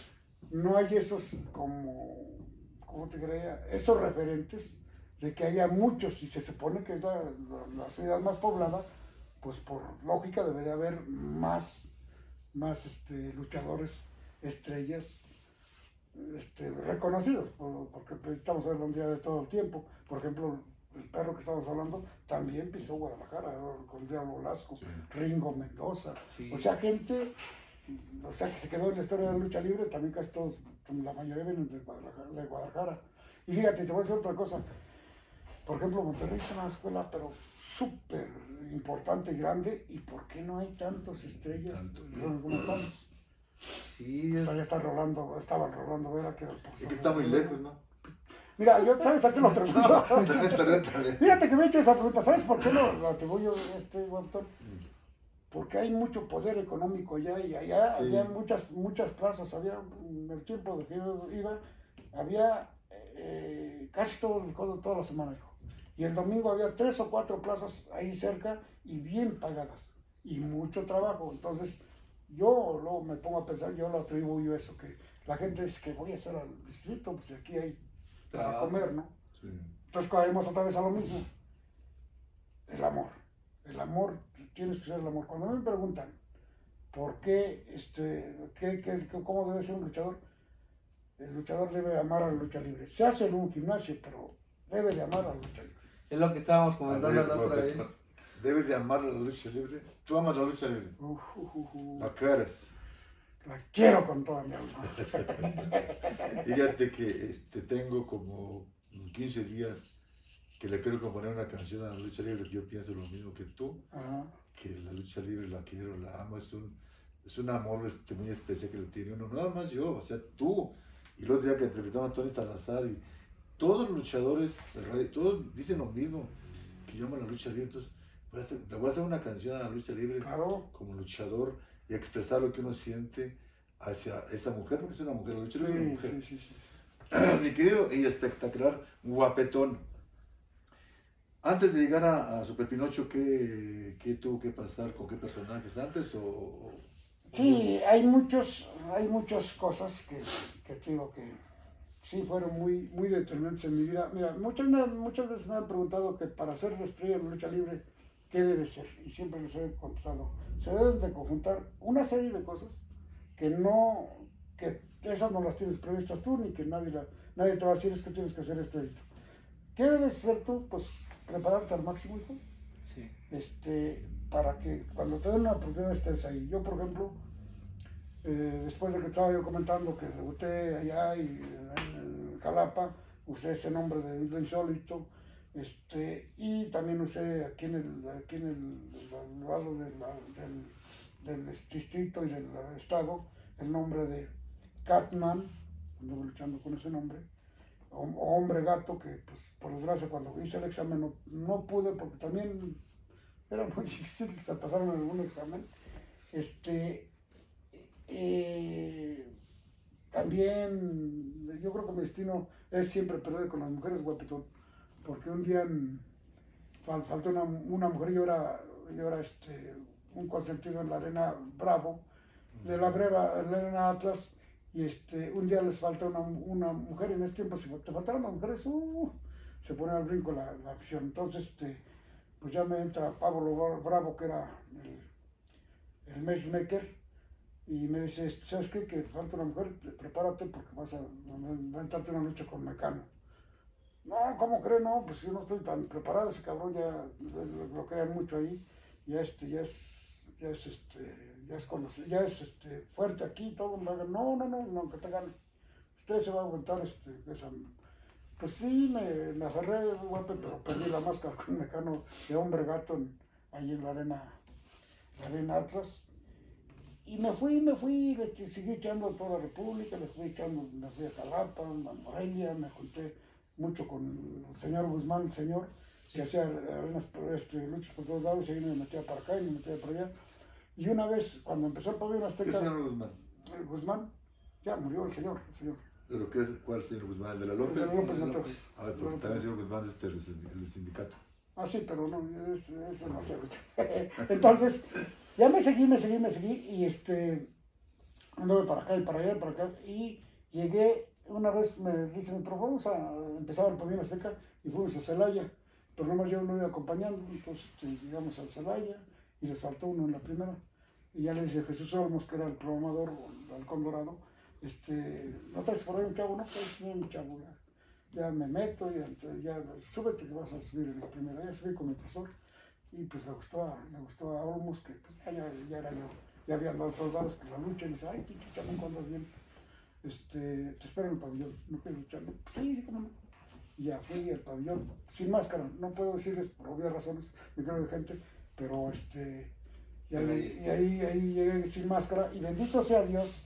no hay esos como, ¿cómo te diría? Esos referentes de que haya muchos, y se supone que es la, la, la ciudad más poblada, pues por lógica debería haber más, más este, luchadores, estrellas, este, reconocidos, por, porque estamos hablando un día de todo el tiempo. Por ejemplo, el perro que estamos hablando también pisó Guadalajara con Diablo Velasco, Sí. Ringo Mendoza. Sí. O sea, gente, o sea, que se quedó en la historia de la lucha libre, también casi todos, la mayoría vienen de Guadalajara. De Guadalajara. Y fíjate, te voy a decir otra cosa. Por ejemplo, Monterrey es una escuela, pero súper importante y grande. ¿Y por qué no hay tantos estrellas Tanto. como estamos? Sí, O es- sea, ya está Rolando, estaba el Rolando Vera, que era el Es profesor que de- está muy lejos, ¿no? Mira, yo, ¿sabes a qué lo atribuyo? También está renta, ¿eh? Fíjate que me he hecho esa pregunta, ¿sabes por qué lo, lo atribuyo este Guantón? Porque hay mucho poder económico allá y allá Sí. había muchas, muchas plazas, había, en el tiempo de que yo iba, había eh, casi todo, todo, toda la semana, hijo. Y el domingo había tres o cuatro plazas ahí cerca y bien pagadas y mucho trabajo. Entonces, yo luego me pongo a pensar, yo lo atribuyo a eso, que la gente dice que voy a hacer al distrito, pues aquí hay para Trabajo. comer, ¿no? Sí. Entonces caemos otra vez a lo mismo. El amor. El amor, tienes que ser el amor. Cuando me preguntan por qué, este, qué, qué, cómo debe ser un luchador, el luchador debe amar a la lucha libre. Se hace en un gimnasio, pero debe de amar a la lucha libre. es lo que estábamos A comentando ver, la otra Guapetón, vez. ¿debes de amar la lucha libre? ¿Tú amas la lucha libre? Uf, uf, uf, uf. ¿La quieres? La quiero con toda mi alma. Fíjate que este, tengo como quince días que le quiero componer una canción a la lucha libre, que yo pienso lo mismo que tú, Ajá. que la lucha libre la quiero, la amo, es un, es un amor este, muy especial que le tiene uno, nada más yo, o sea, tú. Y el otro día que entrevistaba a Tony Salazar y todos los luchadores de radio, todos dicen lo mismo, que yo amo la lucha libre, entonces voy a hacer, le voy a hacer una canción a la lucha libre Claro. como luchador y expresar lo que uno siente hacia esa mujer, porque es una mujer, la lucha libre es una Sí, mujer. sí, sí, sí. Mi querido y espectacular Guapetón, antes de llegar a, a Super Pinocho, ¿qué, ¿qué tuvo que pasar con qué personajes antes? O, o- Sí, hay muchos, hay muchas cosas que, que te digo que sí fueron muy, muy determinantes en mi vida. Mira, muchas, me- muchas veces me han preguntado que para ser estrella en lucha libre, ¿qué debe ser? Y siempre les he contestado, se deben de conjuntar una serie de cosas que no, que esas no las tienes previstas tú, ni que nadie, la, nadie te va a decir es que tienes que hacer esto y esto. ¿Qué debes hacer tú? Pues prepararte al máximo, hijo. Sí. Este, para que cuando te den una oportunidad estés ahí. Yo, por ejemplo, eh, después de que estaba yo comentando que debuté allá y, en, en Jalapa, usé ese nombre de Isla Insólito, este, y también usé aquí en el, aquí en el, el lado de la- del, del distrito y del estado el nombre de Catman, anduve luchando con ese nombre, o, o hombre gato, que pues por desgracia cuando hice el examen no, no pude porque también era muy difícil, se pasaron en algún examen. Este, eh, también yo creo que mi destino es siempre perder con las mujeres, Guapetón, porque un día en- fal- faltó una, una mujer y yo era, yo era este, un consentido en la arena Bravo, de la breva, en la arena Atlas, y este, un día les falta una, una mujer, en ese tiempo si te faltaron las mujeres, uh, se pone al brinco la, la afición. Entonces, este, pues ya me entra Pablo Bravo, que era el, el matchmaker, y me dice, ¿sabes qué? Que falta una mujer, prepárate porque vas a, va a entrarte una lucha con Mecano. No, ¿cómo cree? No, pues yo no estoy tan preparado, ese cabrón ya lo, lo crean mucho ahí, ya este, ya es, ya es este, ya es conocido, ya es este, fuerte aquí, todo, no, no, no, no, aunque te gane, usted se va a aguantar este, esa, pues sí, me, me aferré, guapo, pero perdí la máscara con Mecano de hombre gato en, ahí en la arena, la arena Atlas. Y me fui, me fui, le seguí echando a toda la República, le fui echando, me fui a Jalapa, a Morelia, me junté mucho con el señor Guzmán, el señor, sí, que hacía arenas, este, luchas por todos lados, y ahí me metía para acá y me metía para allá. Y una vez, cuando empezó el pabellón azteca... ¿Qué señor Guzmán? El Guzmán, ya murió el señor, el señor. ¿Pero qué, cuál es el señor Guzmán? ¿El de la López? El de la López Mateos. A ver, porque también el señor Guzmán es del, del sindicato. Ah, sí, pero no, es, es demasiado. Entonces, ya me seguí, me seguí, me seguí, y este, anduve para acá y para allá, para acá, y llegué, una vez me dicen, pero vamos a empezar el pabellón azteca, y fuimos a Celaya, pero nomás yo no iba acompañando, entonces este, llegamos a Celaya, y les faltó uno en la primera, y ya le dice Jesús Olmos, que era el programador, el halcón dorado, este, ¿no traes por ahí un chavo? No, pues no, un chavo, ya. Ya me meto, ya, ya súbete que vas a subir en la primera, ya subí con mi profesor, y pues le gustó a, le gustó a Olmos, que pues ya, ya, ya era yo, ya había andado todos lados con la lucha, y me dice, ay, pinche chamón, ¿cuándo andas bien? Este, te espero en el pabellón, ¿no quieres luchar? No, pues sí, sí, cómo no. Y ya fui al pabellón, sin máscara, no puedo decirles por obvias razones, me creo de gente, pero este, y ahí, y ahí, ahí llegué sin máscara, y bendito sea Dios.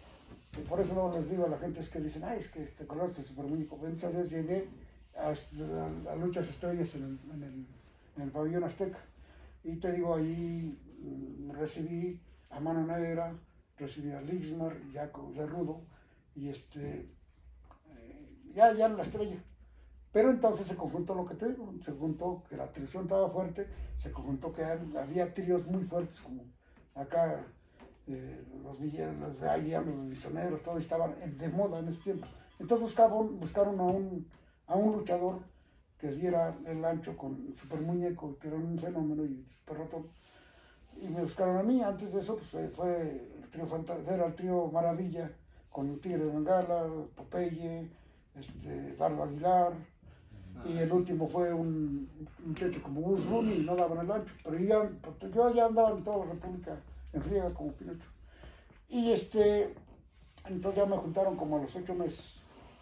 Y por eso no les digo a la gente, es que dicen, ay, es que te acordaste de Super Muñeco. Bendito Dios, llegué a, a, a Luchas Estrellas en el, en, el, en el pabellón azteca. Y te digo, ahí mmm, recibí a Mano Negra, recibí a Lixmar, Jaco de Rudo, y este, eh, ya, ya en la estrella. Pero entonces se conjuntó lo que te digo, se conjuntó que la televisión estaba fuerte, se conjuntó que había tríos muy fuertes, como acá. Eh, los villanos, los villanos, los misioneros, todos estaban de moda en ese tiempo. Entonces buscaban, buscaron a un, a un luchador que diera el ancho con Super Muñeco, que era un fenómeno, y Super Ratón. Y me buscaron a mí. Antes de eso, pues fue, fue el trío Fantasía, era el trío Maravilla, con Tigre de Bengala, Popeye, este, Dardo Aguilar, ah, y el último fue un muchacho como Gus Bunny, y no daban el ancho. Pero yo ya, yo ya andaba en toda la República en friega como Pinocho. Y este, entonces ya me juntaron como a los ocho meses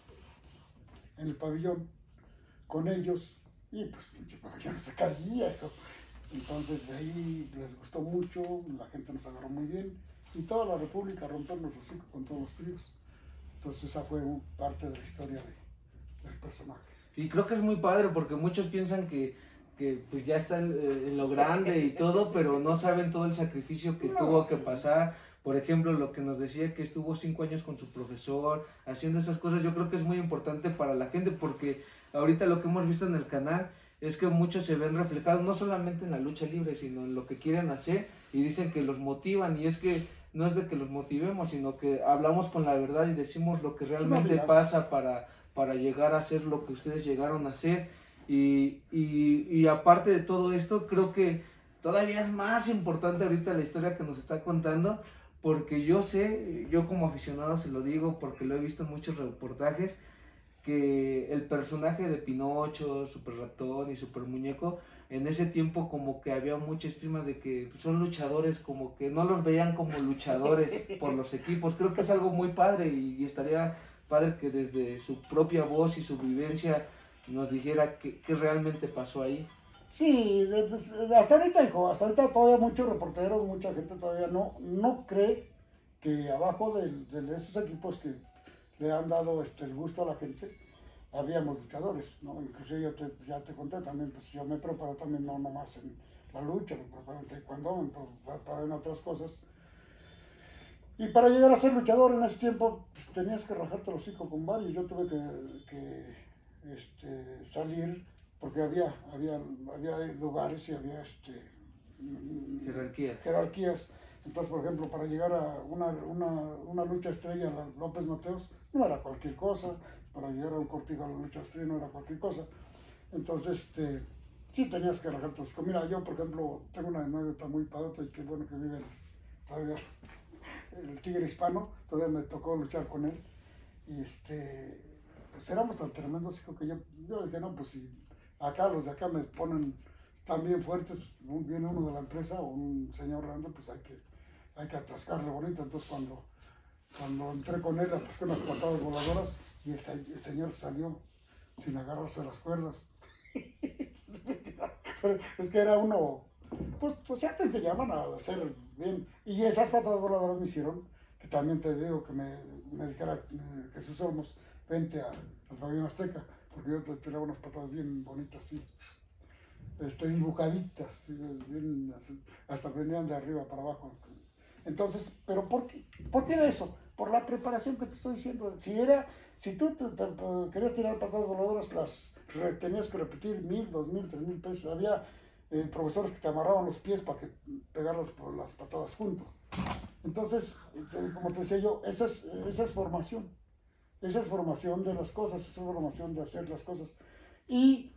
en el pabellón con ellos, y pues el pabellón se caía. Entonces de ahí les gustó mucho, la gente nos agarró muy bien, y toda la República rompernos los hocico con todos los tríos. Entonces esa fue parte de la historia de, del personaje. Y creo que es muy padre porque muchos piensan que que pues ya están eh, en lo grande y todo, pero no saben todo el sacrificio que no, tuvo que sí. pasar. Por ejemplo, lo que nos decía que estuvo cinco años con su profesor, haciendo esas cosas, yo creo que es muy importante para la gente, porque ahorita lo que hemos visto en el canal es que muchos se ven reflejados, no solamente en la lucha libre, sino en lo que quieren hacer, y dicen que los motivan, y es que no es de que los motivemos, sino que hablamos con la verdad y decimos lo que realmente pasa para, para llegar a hacer lo que ustedes llegaron a hacer. Y, y, y aparte de todo esto, creo que todavía es más importante ahorita la historia que nos está contando, porque yo sé, yo como aficionado se lo digo, porque lo he visto en muchos reportajes, que el personaje de Pinocho, Super Ratón y Super Muñeco, en ese tiempo como que había mucha estima de que son luchadores, como que no los veían como luchadores por los equipos. Creo que es algo muy padre, y, y estaría padre que desde su propia voz y su vivencia nos dijera qué, qué realmente pasó ahí. Sí, pues, hasta ahorita, hijo, hasta ahorita todavía muchos reporteros, mucha gente todavía no, no cree que abajo de, de esos equipos que le han dado este, el gusto a la gente, habíamos luchadores, ¿no? Inclusive yo te, ya te conté también, pues yo me preparo también no nomás en la lucha, me preparo en taekwondo, me preparo en otras cosas. Y para llegar a ser luchador en ese tiempo, pues tenías que rajarte el hocico con varios. Yo tuve que... que Este, salir, porque había, había, había lugares y había este, jerarquías. jerarquías. Entonces, por ejemplo, para llegar a una, una, una lucha estrella, la López Mateos, no era cualquier cosa. Para llegar a un cortijo a la lucha estrella no era cualquier cosa. Entonces, este, sí tenías que arreglar tus cosas. Mira, yo, por ejemplo, tengo una anécdota muy padre y qué bueno que vive el, todavía el Tigre Hispano. Todavía me tocó luchar con él. Y este, pues éramos tan tremendos, hijo, que yo, yo dije, no, pues si acá los de acá me ponen, están bien fuertes, viene uno de la empresa o un señor grande, pues hay que, hay que atascarle bonito. Entonces cuando, cuando entré con él, atasqué unas patadas voladoras y el, el señor salió sin agarrarse a las cuerdas. Es que era uno, pues, pues ya te enseñaban a hacer bien. Y esas patadas voladoras me hicieron, que también te digo que me, me dijera eh, Jesús Olmos, vente a, al pabellón Azteca, porque yo te tiraba unas patadas bien bonitas, así, este, dibujaditas, bien, hasta venían de arriba para abajo. Entonces, ¿pero por qué? ¿Por qué era eso? Por la preparación que te estoy diciendo. Si era, si tú te, te, querías tirar patadas voladoras, las tenías que repetir mil, dos mil, tres mil pesos. Había eh, profesores que te amarraban los pies para que pegaras por las patadas juntos. Entonces, como te decía yo, esa es, esa es formación. Esa es formación de las cosas, esa es formación de hacer las cosas. Y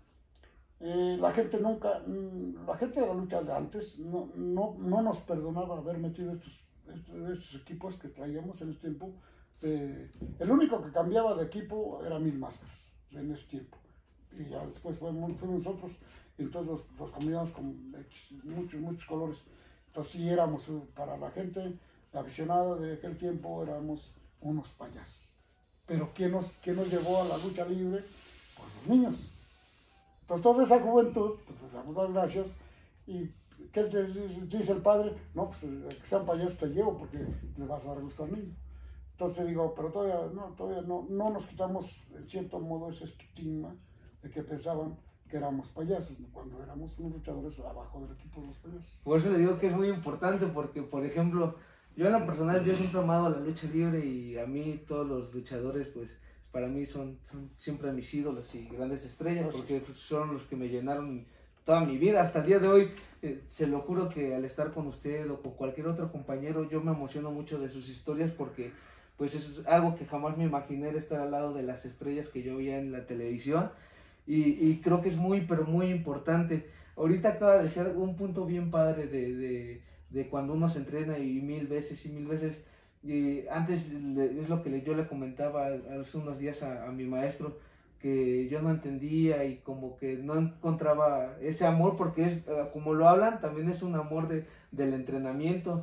eh, la gente nunca, la gente de la lucha de antes no, no, no nos perdonaba haber metido estos, estos, estos equipos que traíamos en ese tiempo. Eh, el único que cambiaba de equipo era Mil Máscaras en ese tiempo. Y ya después fuimos, fuimos nosotros, y entonces los, los combinamos con muchos, muchos colores. Entonces sí éramos, para la gente aficionada de aquel tiempo, éramos unos payasos. Pero ¿quién nos, quién nos llevó a la lucha libre? Pues los niños. Entonces toda esa juventud, pues les damos las gracias. ¿Y qué te dice el padre? No, pues que sean payasos te llevo porque le vas a dar gusto al niño. Entonces te digo, pero todavía no, todavía no, no nos quitamos en cierto modo ese estigma de que pensaban que éramos payasos, cuando éramos unos luchadores abajo del equipo de los payasos. Por eso le digo que es muy importante, porque, por ejemplo, yo en lo personal, yo siempre he amado la lucha libre y a mí todos los luchadores, pues, para mí son, son siempre mis ídolos y grandes estrellas, porque son los que me llenaron toda mi vida. Hasta el día de hoy, eh, se lo juro que al estar con usted o con cualquier otro compañero, yo me emociono mucho de sus historias, porque pues es algo que jamás me imaginé, estar al lado de las estrellas que yo veía en la televisión. Y, y creo que es muy, pero muy importante. Ahorita acaba de ser un punto bien padre de, de, de cuando uno se entrena y mil veces y mil veces. Y antes le, es lo que le, yo le comentaba hace unos días a, a mi maestro, que yo no entendía y como que no encontraba ese amor, porque es, como lo hablan, también es un amor de, del entrenamiento.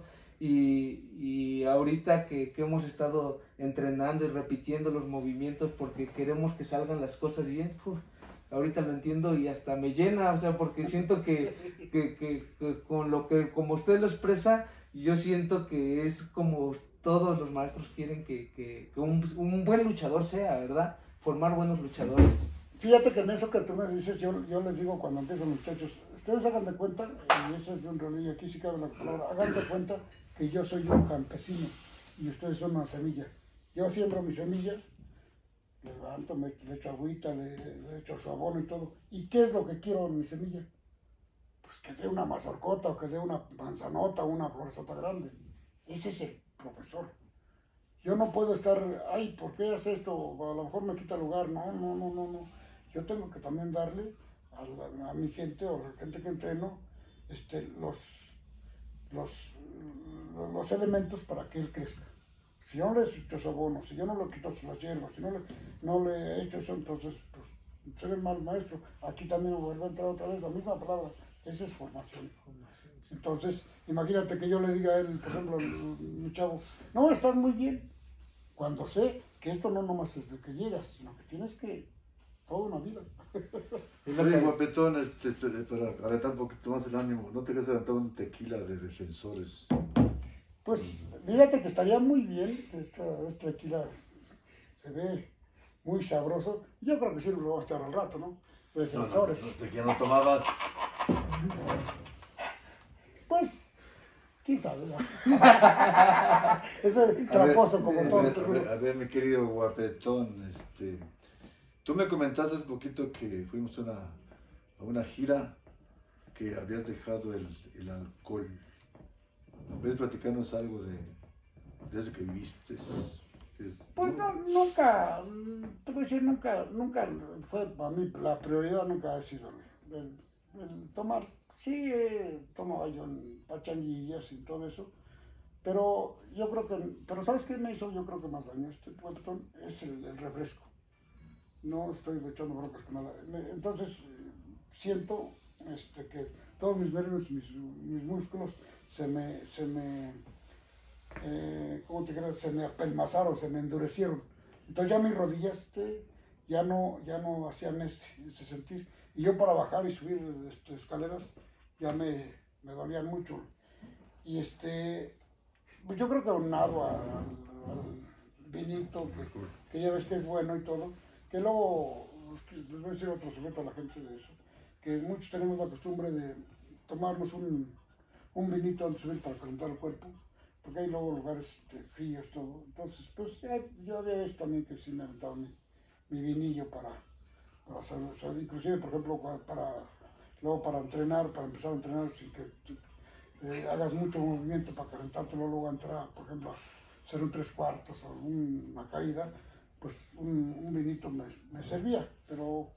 Y, y ahorita que, que hemos estado entrenando y repitiendo los movimientos porque queremos que salgan las cosas bien, uf, ahorita lo entiendo y hasta me llena, o sea, porque siento que, que, que, que con lo que, como usted lo expresa, yo siento que es como todos los maestros quieren que, que, que un, un buen luchador sea, ¿verdad? Formar buenos luchadores. Fíjate que en eso que tú me dices, yo, yo les digo cuando empiezan, muchachos, ustedes hagan de cuenta, y eso es un rollo, aquí sí cabe la palabra, hagan de cuenta que yo soy un campesino y ustedes son una semilla. Yo siembro mi semilla, levanto, me, le echo agüita, le, le echo su abono y todo. ¿Y qué es lo que quiero en mi semilla? Pues que dé una mazorcota o que dé una manzanota o una floresota grande. Ese es el profesor. Yo no puedo estar, ay, ¿por qué hace esto? A lo mejor me quita lugar. No, no, no, no, no. Yo tengo que también darle a, la, a mi gente o a la gente que entreno este, los, los, los elementos para que él crezca. Si yo no le he hecho su abono, si yo no le quito las hierbas, si no le, no le he hecho eso, entonces, pues, seré mal maestro. Aquí también vuelve a entrar otra vez la misma palabra. Esa es formación. Entonces, imagínate que yo le diga a él, por ejemplo, mi chavo, no, estás muy bien. Cuando sé que esto no nomás es de que llegas, sino que tienes que toda una vida. Oye, guapetón, este, este, para alentar un poquito más el ánimo, ¿no te quieres aventar un tequila de defensores? Pues, fíjate que estaría muy bien, esta, esta tequila se ve muy sabroso. Yo creo que sí lo vamos a echar al rato, ¿no? Defensores. No, no, no, ¿de quién no tomabas? Pues, quién sabe. Ese tramposo como todo. A ver, a ver, a ver, mi querido guapetón, este, tú me comentaste hace poquito que fuimos a una, a una gira que habías dejado el, el alcohol. ¿Puedes platicarnos algo de, de eso que viviste? Es, Pues no, nunca, te voy a decir, nunca, nunca fue para mí, la prioridad nunca ha sido el, el, el tomar. Sí, eh, tomaba yo en pachanguillas y todo eso, pero yo creo que, pero ¿sabes qué me hizo? Yo creo que más daño este puertón es el, el refresco. No estoy echando broncas con nada. Entonces, siento este, que todos mis nervios, mis, mis músculos se me, se me, eh, ¿cómo te crees? Se me apelmazaron, se me endurecieron. Entonces ya mis rodillas este, ya, no, ya no hacían ese, ese sentir. Y yo para bajar y subir este, escaleras ya me, me dolían mucho. Y este, pues yo creo que aunado al, al vinito, que, que ya ves que es bueno y todo, que luego, les voy a decir otro secreto a la gente de eso, que muchos tenemos la costumbre de tomarnos un, un vinito antes de subir para calentar el cuerpo, porque hay luego lugares este, fríos, todo. Entonces, pues ya, yo había visto también que sí me aventaba mi, mi vinillo para, para salir, salir, inclusive, por ejemplo, para, luego para entrenar, para empezar a entrenar sin que eh, hagas mucho movimiento para calentarte, luego entrar, por ejemplo, a hacer un tres cuartos o una caída, pues un, un vinito me, me servía, pero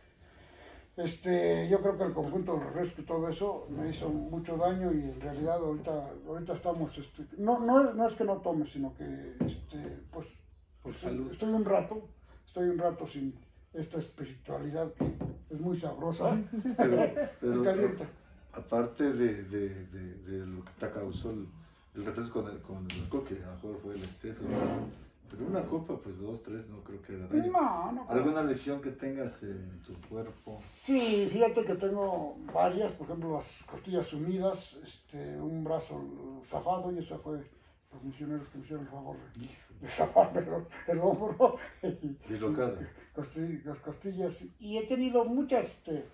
este, yo creo que el conjunto del refresco y todo eso me hizo mucho daño y en realidad ahorita, ahorita estamos, este, no, no, no es que no tome, sino que este, pues, pues estoy, estoy un rato, estoy un rato sin esta espiritualidad que es muy sabrosa, pero, pero, y calienta. Aparte de, de, de, de lo que te causó el, el refresco con el, con el alcohol, que a lo mejor fue el exceso, ¿no? Pero una copa, pues dos, tres, no creo que era daño. No, no. ¿Alguna lesión que tengas en tu cuerpo? Sí, fíjate que tengo varias, por ejemplo, las costillas sumidas, este, un brazo zafado, y esa fue los misioneros que me hicieron el favor de, de zafarme el, el hombro. Dislocada. Costillas, las costillas, y he tenido muchas, este,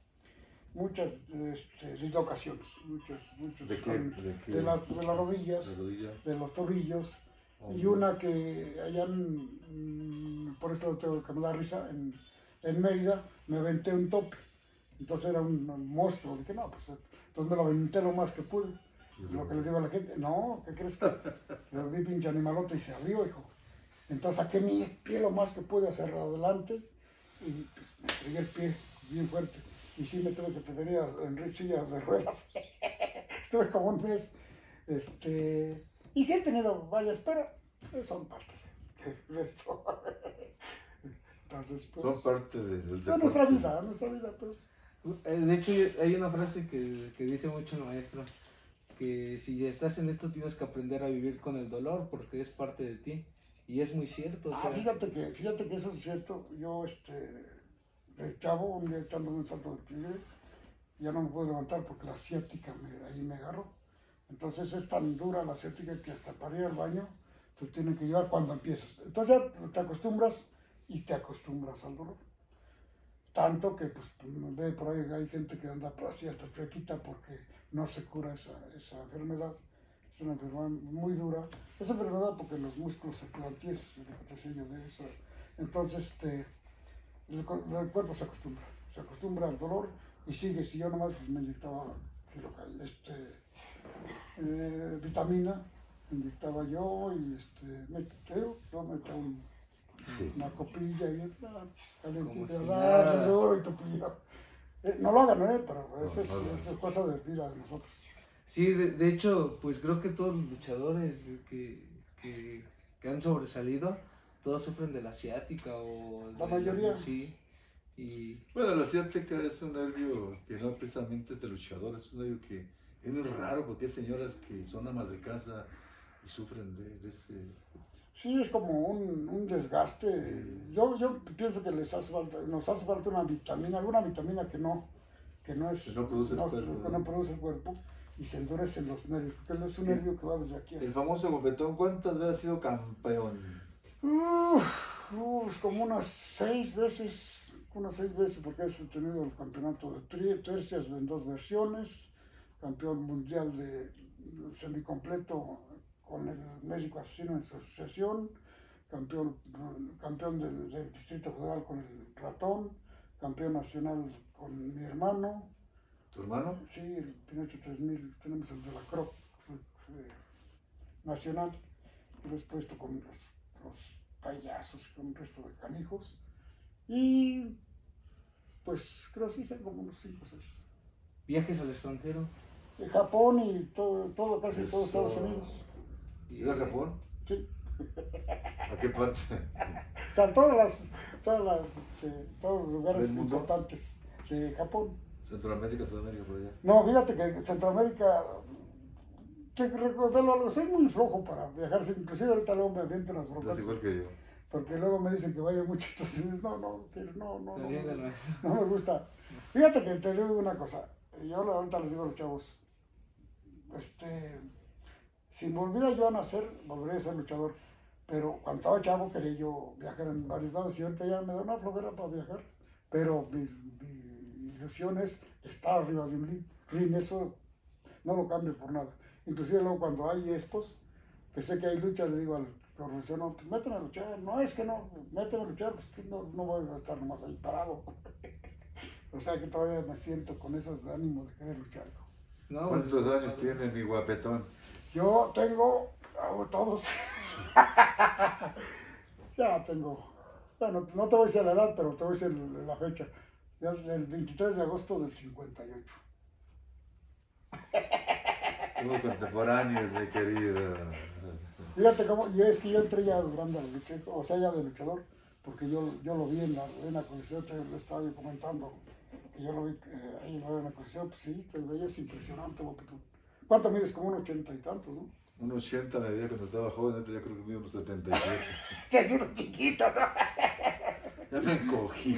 muchas este, dislocaciones, muchas, muchas. ¿De qué? ¿De qué? De las, de las rodillas, ¿La rodilla? de los tobillos. Oh, Y una que allá en, por eso tengo que me da risa, en, en Mérida me aventé un tope. Entonces era un, un monstruo. Dije, no, pues entonces me lo aventé lo más que pude. Lo que les digo a la gente, no, ¿qué crees que? Lo vi pinche animalote y se abrió, hijo. Entonces saqué mi pie lo más que pude hacia adelante y pues me estrellé el pie bien fuerte. Y sí me tuve que venir en silla de ruedas. Estuve como un mes. Este. Y sí he tenido varias, pero son parte de, de esto. Entonces, pues, son parte de, del de nuestra vida, nuestra vida, pues. De hecho, hay una frase que, que dice mucho el maestro, que si estás en esto tienes que aprender a vivir con el dolor porque es parte de ti. Y es muy cierto. O sea, ah, fíjate que, fíjate que eso es cierto. Yo, este, de chavo, un día echándome un salto de tigre, ya no me puedo levantar porque la ciática me, ahí me agarró. Entonces es tan dura la ciática que hasta para ir al baño te tienen que llevar cuando empiezas. Entonces ya te acostumbras y te acostumbras al dolor. Tanto que pues ve por ahí hay gente que anda así hasta frequita porque no se cura esa, esa enfermedad. Es una enfermedad muy dura. Esa enfermedad porque los músculos se quedan tiesos, es lo que te decía yo de eso. Entonces este, el, el cuerpo se acostumbra, se acostumbra al dolor y sigue. Si yo nomás pues, me inyectaba este, eh, vitamina, me inyectaba yo y este, me, yo, yo me echaba un, sí. una copilla y ah, calentita, si ah, duro y topilla. Eh, no lo hagan, ¿eh? Pero eso no, es, no, no. es cosa de vida de nosotros. sí, de, de hecho, pues creo que todos los luchadores que, que, que han sobresalido, todos sufren de la ciática o... La de, mayoría. Sí. Y... Bueno, la ciática es un nervio que no precisamente es de luchador, es un nervio que es muy raro porque hay señoras que son amas de casa y sufren de, de ese... Sí, es como un, un desgaste. Yo, yo pienso que les hace falta, nos hace falta una vitamina, alguna vitamina que no, que no es, Que no produce el no, cuerpo, que ¿no? no produce el cuerpo y se endurecen los nervios, porque es un Sí. nervio que va desde aquí. El famoso Guapetón, ¿cuántas veces ha sido campeón? Uf, uf, como unas seis veces, unas seis veces, porque he tenido el campeonato de tri, tercias en dos versiones, campeón mundial de, de semicompleto con el médico asesino en su asociación, campeón, campeón del, del Distrito Federal con el ratón, campeón nacional con mi hermano. ¿Tu hermano? Sí, el Pinocho tres mil, tenemos el de la Croc, eh, nacional, y después con los, los payasos, con un resto de canijos, y pues creo que sí son como unos cinco o seis. ¿Viajes al extranjero? De Japón y todo, todo casi Eso. todo Estados Unidos. ¿Y a Japón? Sí. ¿A qué parte? O sea, todas las, todas las, este, todos los lugares ¿Del mundo? importantes de Japón. Centroamérica, Sudamérica, por allá. No, fíjate que Centroamérica, que recordarlo algo, soy muy flojo para viajar, inclusive ahorita luego me aviento unas bromas. Es igual que yo. Porque luego me dicen que vaya mucho a Estados Unidos. No, no, que no, no, no, También de no, nuestro. no me gusta. Fíjate que te digo una cosa, yo ahorita les digo a los chavos, este, si volviera yo a nacer, volvería a ser luchador. Pero cuando estaba chavo quería yo viajar en varios lados y ahorita ya me da una flojera para viajar. Pero mi, mi ilusión es estar arriba de un ring. ring. Eso no lo cambio por nada. Inclusive luego cuando hay expos, que sé que hay lucha, le digo al profesor, no, pues méteme a luchar. No, es que no, méteme a luchar, pues no, no voy a estar nomás ahí parado. O sea que todavía me siento con esos ánimos de querer luchar. No, ¿Cuántos pues, años tiene mi guapetón? Yo tengo, hago todos. Ya tengo, bueno, no te voy a decir la edad, pero te voy a decir la fecha. Ya el veintitrés de agosto del cincuenta y ocho. Somos contemporáneos, mi querido. Fíjate cómo, y es que yo entré ya grande a la lucha, o sea, ya de luchador, porque yo, yo lo vi en la Arena Coliseo, te lo estaba yo comentando, que yo lo vi eh, ahí en la Arena Coliseo, pues sí, te veías impresionante, guapetón. ¿Cuánto mides? Como un ochenta y tantos, ¿no? Un ochenta me dio cuando estaba joven, antes ya creo que mido unos setenta y siete. Ya es uno chiquito, ¿no? Ya me encogí.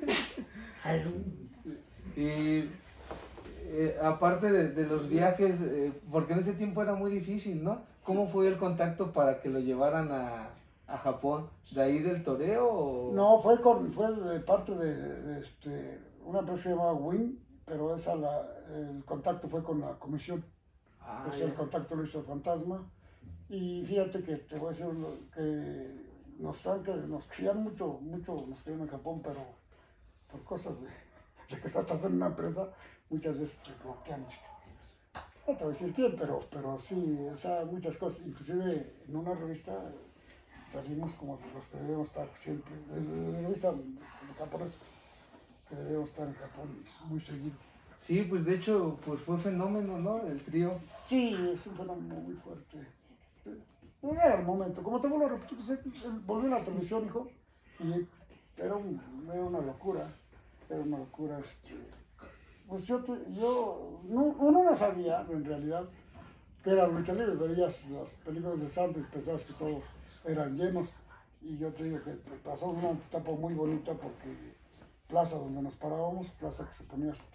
Y eh, aparte de, de los viajes, eh, porque en ese tiempo era muy difícil, ¿no? ¿Cómo fue el contacto para que lo llevaran a, a Japón? ¿De ahí del toreo o...? No, fue, con, fue de parte de, de este, una empresa que se llamaba Win, pero esa la, el contacto fue con la comisión. Ah, Pues ya. el contacto lo hizo Fantasma. Y fíjate que te voy a decir lo- que nos, han, que nos querían mucho, mucho, nos querían en Japón, pero por cosas de, de que no estás en una empresa, muchas veces te bloquean. No te voy a decir quién, pero, pero sí, o sea, muchas cosas. Inclusive en una revista salimos como de los que debemos estar siempre, en la revista japonesa, que debemos estar en Japón muy seguido. Sí, pues de hecho, pues fue fenómeno, ¿no? El trío. Sí, es un fenómeno muy fuerte. No era el momento, como te vuelvo a repetir, pues, él volvió a la televisión, hijo, y era, un, era una locura, era una locura. Este, pues yo, te, yo no, uno no sabía, en realidad, que era lucha libre, veías las películas de Santos y pensabas que todo eran llenos, y yo te digo que pasó una etapa muy bonita porque plaza donde nos parábamos, plaza que se ponía hasta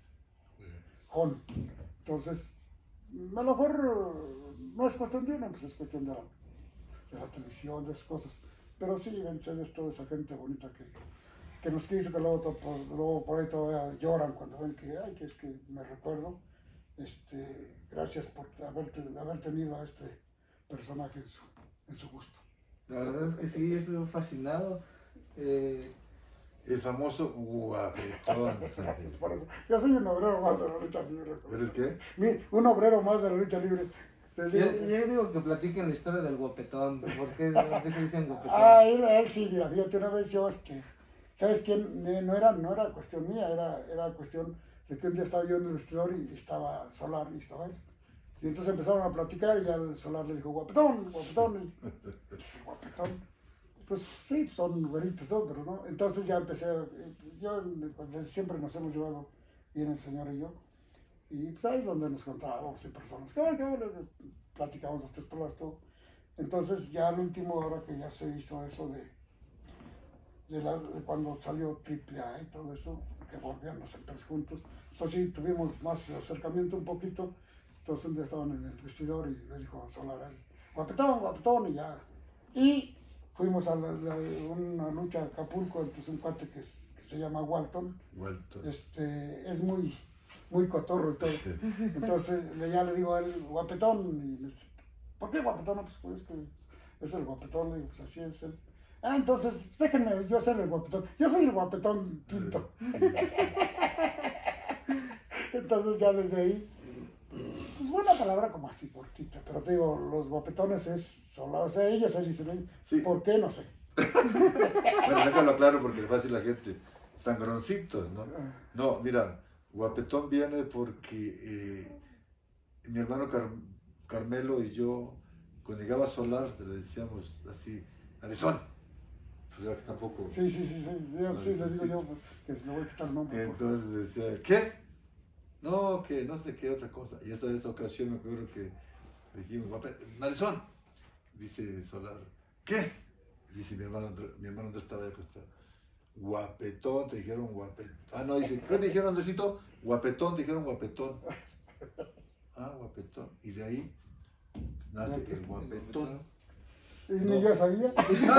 Jon. Entonces, a lo mejor no es cuestión de uno, pues es cuestión de la, de la televisión, de esas cosas. Pero sí, vencer es toda esa gente bonita que, que nos quiso, que luego, to- por, luego por ahí todavía lloran cuando ven que, ay, que es que me recuerdo. Este, gracias por haber, haber tenido a este personaje en su, en su gusto. La verdad es que sí, estoy fascinado. Eh, El famoso guapetón. Por eso, yo soy un obrero más de la lucha libre. ¿Eres qué? Mi- un obrero más de la lucha libre. Te yo, digo que- yo digo que platiquen la historia del guapetón. ¿Por qué, por qué se dicen guapetón? Ah, él, él sí, mira, fíjate, una vez yo, este, ¿sabes quién? Eh, No era, no era cuestión mía, era, era cuestión de que un día estaba yo en el vestidor y estaba Solar y estaba él. Y entonces empezaron a platicar y ya el Solar le dijo, guapetón, guapetón. Y dije, guapetón. Pues sí, son güeritos, ¿no? Pero no. Entonces ya empecé, a- yo pues, siempre nos hemos llevado bien el señor y yo. Y pues ahí es donde nos contábamos en personas. ¿Qué bueno, qué bueno? Platicamos los tres palabras, todo. Entonces ya al último, ahora que ya se hizo eso de, de, la- de cuando salió Triple A y todo eso, que volvían a ser tres juntos, entonces sí tuvimos más acercamiento un poquito. Entonces un día estaban en el vestidor y le dijo a Solar a él, guapetón, guapetón, y ya. Y fuimos a la- la- una lucha a Acapulco, entonces un cuate que, es- que se llama Walton, Walton. este, es muy, muy cotorro y todo. Entonces le, ya le digo a él, guapetón, y me dice, ¿por qué guapetón? No, pues, pues es que es el guapetón, le digo, pues así es él. Ah, entonces déjenme yo ser el guapetón. Yo soy el guapetón quinto. Entonces ya desde ahí, pues buena palabra como así, cortita, pero te digo, los guapetones es solar, o sea, ellos se dicen, Sí. ¿por qué? No sé. Bueno, déjalo claro porque le va a decir la gente, sangroncitos, ¿no? No, mira, guapetón viene porque eh, mi hermano Car Carmelo y yo, cuando llegaba Solar, le decíamos así, narizón. Pues ya que tampoco... Sí, sí, sí, sí, sí, sí, le digo yo que se le voy a quitar el nombre. Entonces decía, ¿qué? No, que no sé qué otra cosa. Y esta esa ocasión me acuerdo que dijimos, narizón. Dice Solar, ¿qué? Dice mi hermano, mi hermano Andrés estaba ahí acostado. Guapetón, te dijeron guapetón. Ah, no, dice, ¿qué te dijeron, Andresito? Guapetón, te dijeron guapetón. Ah, guapetón. Y de ahí nace el guapetón. Y ni no. Yo sabía.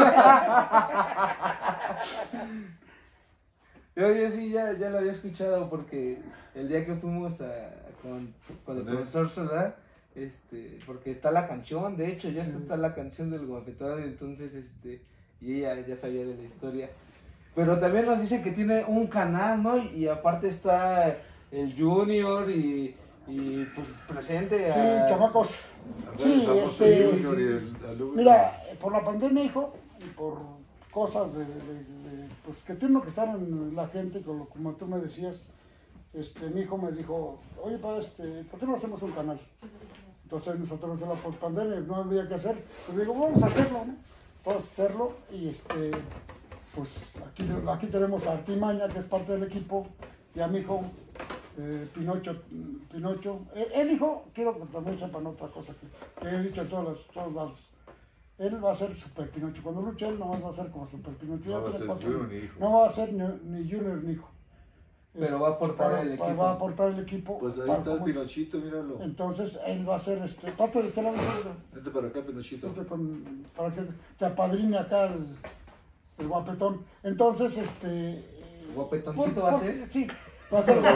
Yo, yo sí ya, ya lo había escuchado porque el día que fuimos a, con, con el profesor Solar, este, porque está la canción, de hecho ya sí. está la canción del guapetón, entonces este, y ella ya sabía de la historia. Pero también nos dice que tiene un canal, ¿no? Y, y aparte está el Junior y, y pues presente a... Sí, chamacos. Sí, este, sí, sí. Mira, por la pandemia, hijo, y por cosas de, de, de, pues que tiene que estar en la gente, como, como tú me decías, este, mi hijo me dijo, oye, pa, este, ¿por qué no hacemos un canal? Entonces nosotros en la pandemia no había que hacer, pues digo, vamos a hacerlo, ¿no? Vamos a hacerlo y este, pues aquí, aquí tenemos a Artimaña, que es parte del equipo, y a mi hijo, eh, Pinocho, Pinocho. El, el hijo, quiero que también sepan otra cosa que, que he dicho en todos los, todos lados. Él va a ser Super Pinocho. Cuando luche él, no va a ser como Super Pinocho. No, va, a ser cuatro, ni hijo. no va a ser ni, ni Junior ni hijo. Pero es, va a aportar para, el equipo. Va a aportar el equipo. Pues ahí está el Pinochito, es. Míralo. Entonces él va a ser este. Pasta de este lado. Vente para acá, Pinochito. Este con, para que te apadrine acá el, el guapetón. Entonces, este. ¿Guapetoncito por, va a ser? Sí. Va a ser el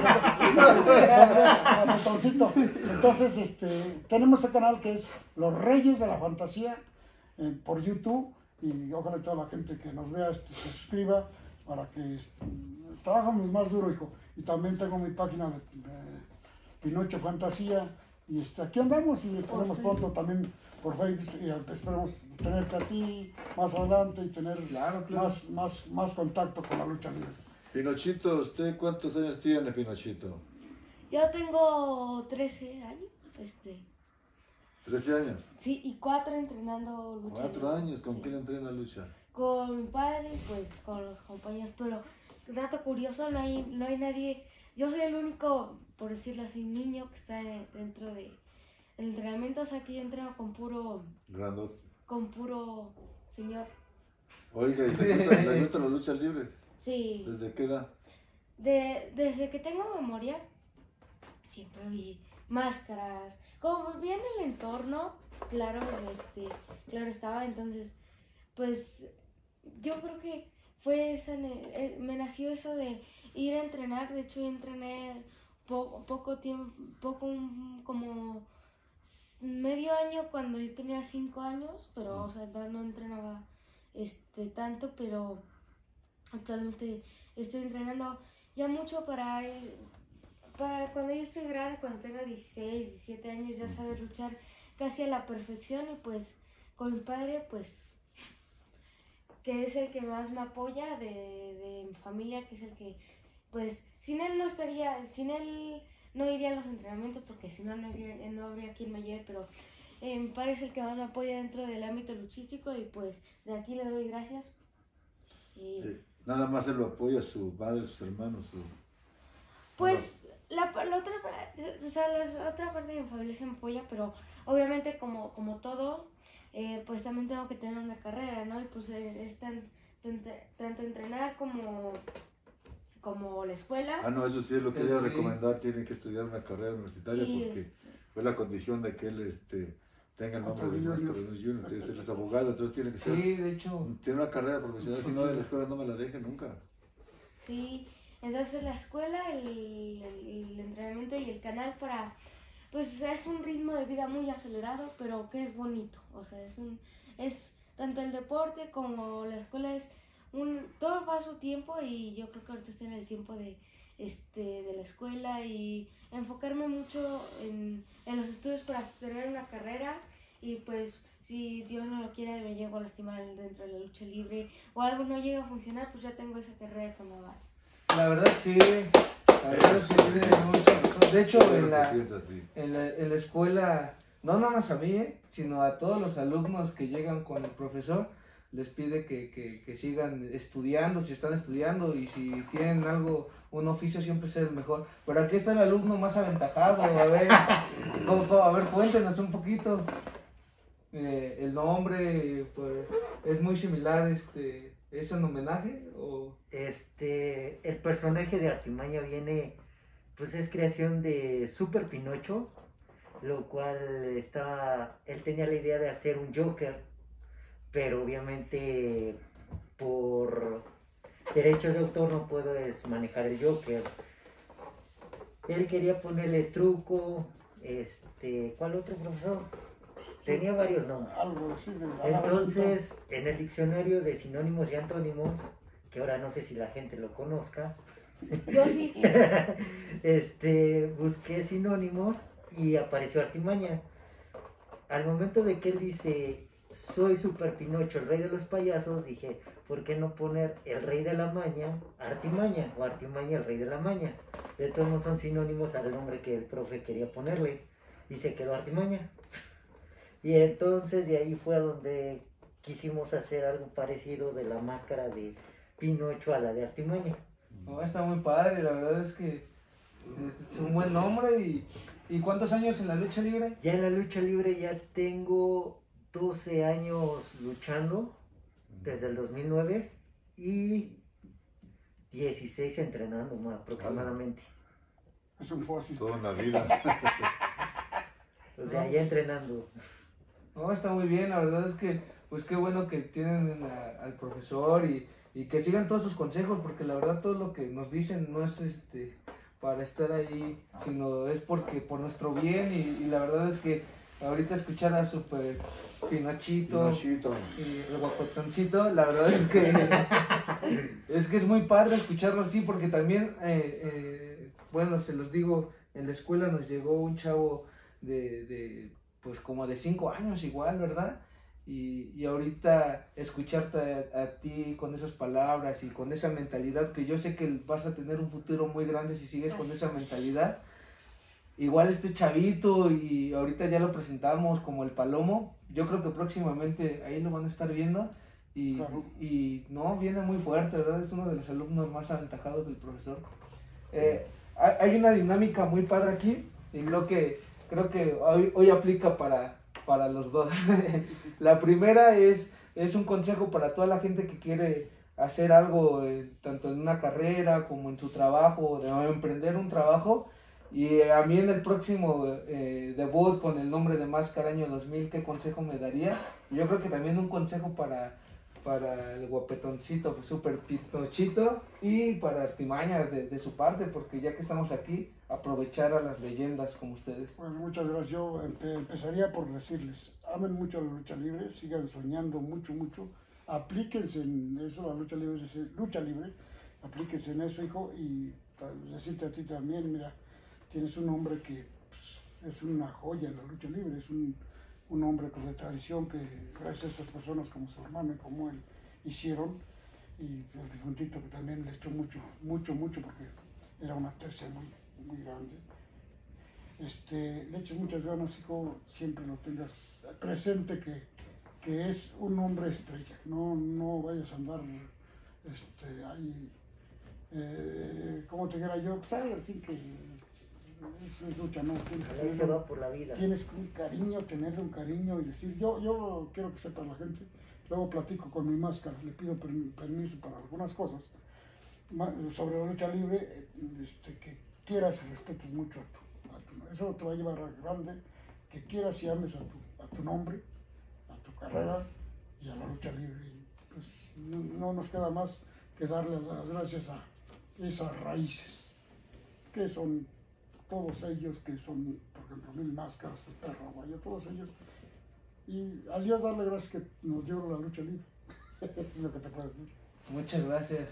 guapetoncito. Entonces, este, tenemos el canal que es Los Reyes de la Fantasía eh, por YouTube y ojalá toda la gente que nos vea este, se suscriba para que este, trabajamos más duro, hijo. Y también tengo mi página de, de Pinocho Fantasía y este, aquí andamos y esperemos pronto también por Facebook y esperemos tenerte a ti más adelante y tener claro, claro. Más, más, más contacto con la lucha libre. Pinochito, ¿usted cuántos años tiene, Pinochito? Yo tengo trece años, este... ¿trece años? Sí, y cuatro entrenando lucha. ¿Cuatro años? ¿Con sí. quién entrena lucha? Con mi padre, pues con los compañeros, pero dato curioso, no hay, no hay nadie... Yo soy el único, por decirlo así, niño que está dentro de el entrenamiento, o sea que yo entreno con puro... Grandote. Con puro señor. Oiga, ¿y te gusta, ¿le gusta la lucha libre? Sí. ¿Desde qué edad? De, desde que tengo memoria, siempre vi máscaras. Como vi en el entorno, claro, este, claro estaba, entonces, pues, yo creo que fue esa, me nació eso de ir a entrenar. De hecho, yo entrené poco, poco tiempo, poco, como medio año cuando yo tenía cinco años, pero, o sea, no entrenaba este, tanto, pero... Actualmente estoy entrenando ya mucho para, para cuando yo esté grande, cuando tenga dieciséis, diecisiete años, ya saber luchar casi a la perfección. Y pues con mi padre, pues, que es el que más me apoya de, de mi familia, que es el que, pues, sin él no estaría, sin él no iría a los entrenamientos, porque si no, no, iría, no habría quien me lleve, pero eh, mi padre es el que más me apoya dentro del ámbito luchístico y pues de aquí le doy gracias. Y... Sí. Nada más él lo apoya, su padre, sus hermanos. Su... Pues la, la, otra, o sea, la otra parte de mi familia se me apoya, pero obviamente como, como todo, eh, pues también tengo que tener una carrera, ¿no? Y pues eh, es tan, tan, tanto entrenar como, como la escuela. Ah, no, eso sí es lo que voy a recomendar, tiene que estudiar una carrera universitaria y porque es... fue la condición de que él... este tenga el nombre de Maestro Junior, entonces él es abogado, entonces tiene que ser, sí, de hecho, tiene una carrera profesional, si no de la escuela no me la deje nunca. Sí, entonces la escuela, el, el, el entrenamiento y el canal para, pues es un ritmo de vida muy acelerado, pero que es bonito, o sea, es un, es tanto el deporte como la escuela es un, todo va a su tiempo y yo creo que ahorita estoy en el tiempo de, este, de la escuela y enfocarme mucho en, en los estudios para tener una carrera y pues si Dios no lo quiere me llego a lastimar dentro de la lucha libre o algo no llega a funcionar, pues ya tengo esa carrera que me vale. La verdad sí, la verdad es que tiene mucha razón. De hecho, en la, en, la, en la escuela, no nada más a mí, ¿eh? sino a todos los alumnos que llegan con el profesor, les pide que, que, que sigan estudiando, si están estudiando y si tienen algo, un oficio, siempre ser el mejor. Pero aquí está el alumno más aventajado, a ver, ¿cómo, cómo? A ver, cuéntenos un poquito. Eh, el nombre, pues, es muy similar, este, ¿es un homenaje o...? Este, el personaje de Artimaña viene, pues es creación de Super Pinocho, lo cual estaba, él tenía la idea de hacer un Joker, pero obviamente por derechos de autor no puedes manejar el Joker. Él quería ponerle Truco, este, ¿cuál otro profesor? Tenía varios nombres. Algo así de Entonces, en el diccionario de sinónimos y antónimos, que ahora no sé si la gente lo conozca, Yo sí. este, busqué sinónimos y apareció Artimaña. Al momento de que él dice, soy Super Pinocho, el rey de los payasos, dije, ¿por qué no poner el rey de la maña, Artimaña, o Artimaña, el rey de la maña? De todos modos son sinónimos al nombre que el profe quería ponerle, y se quedó Artimaña. Y entonces de ahí fue a donde quisimos hacer algo parecido de la máscara de Pinocho a la de Artimaña. No, está muy padre, la verdad es que es un buen nombre. y, ¿Y cuántos años en la lucha libre? Ya en la lucha libre ya tengo doce años luchando, desde el dos mil nueve, y dieciséis entrenando más aproximadamente. Es un fósil. Toda una vida. O sea, ya entrenando. No, está muy bien, la verdad es que, pues qué bueno que tienen a- al profesor y, y que sigan todos sus consejos, porque la verdad todo lo que nos dicen no es este para estar ahí, sino es porque por nuestro bien y, y la verdad es que ahorita escuchar a Super Pinochito, Pinochito. y el guapetoncito, la verdad es que es que es muy padre escucharlo así, porque también, eh, eh, bueno, se los digo, en la escuela nos llegó un chavo de, de pues como de cinco años igual, ¿verdad? Y, y ahorita escucharte a, a ti con esas palabras y con esa mentalidad, que yo sé que vas a tener un futuro muy grande si sigues con esa mentalidad. Igual este chavito, y ahorita ya lo presentamos como el Palomo, yo creo que próximamente ahí lo van a estar viendo. Y, Claro. y no, viene muy fuerte, ¿verdad? Es uno de los alumnos más aventajados del profesor. Eh, hay hay una dinámica muy padre aquí, y creo que, creo que hoy, hoy aplica para, para los dos. La primera es, es un consejo para toda la gente que quiere hacer algo, eh, tanto en una carrera como en su trabajo, de emprender un trabajo. Y a mí en el próximo eh, debut con el nombre de Máscara Año dos mil, ¿qué consejo me daría? Y yo creo que también un consejo para, para el guapetoncito, pues, Super Pinochito, y para Artimaña de, de su parte, porque ya que estamos aquí, aprovechar a las leyendas como ustedes. Bueno, muchas gracias. Yo empe- empezaría por decirles, amen mucho la lucha libre, sigan soñando mucho, mucho, aplíquense en eso, la lucha libre es lucha libre, aplíquense en eso, hijo, y ta- decirte a ti también, mira, tienes un hombre que pues, es una joya en la lucha libre, es un, un hombre con de tradición que gracias a estas personas como su hermano y como él hicieron, y el difuntito que también le echó mucho, mucho, mucho, porque era una tercia muy, muy grande. Este, le eches muchas ganas, hijo, siempre lo tengas presente que, que es un hombre estrella, no, no vayas a andar este, ahí, eh, como te dijera yo, pues ay, al fin que es, es lucha, no, tienes que Ahí se tener va un- por la vida. tienes un cariño, tenerle un cariño y decir, yo, yo quiero que sepa la gente, luego platico con mi máscara, le pido per- permiso para algunas cosas, ma- sobre la lucha libre, eh, este, que quieras y respetes mucho a tu, a tu, eso te va a llevar a grande, que quieras y ames a tu, a tu nombre, a tu carrera y a la lucha libre. Y pues no, no nos queda más que darle las gracias a esas raíces, que son todos ellos, que son, por ejemplo, Mil Máscaras, el Perro Aguayo, todos ellos. Y a Dios darle gracias que nos dio la lucha libre. Eso es lo que te puedo decir. Muchas gracias.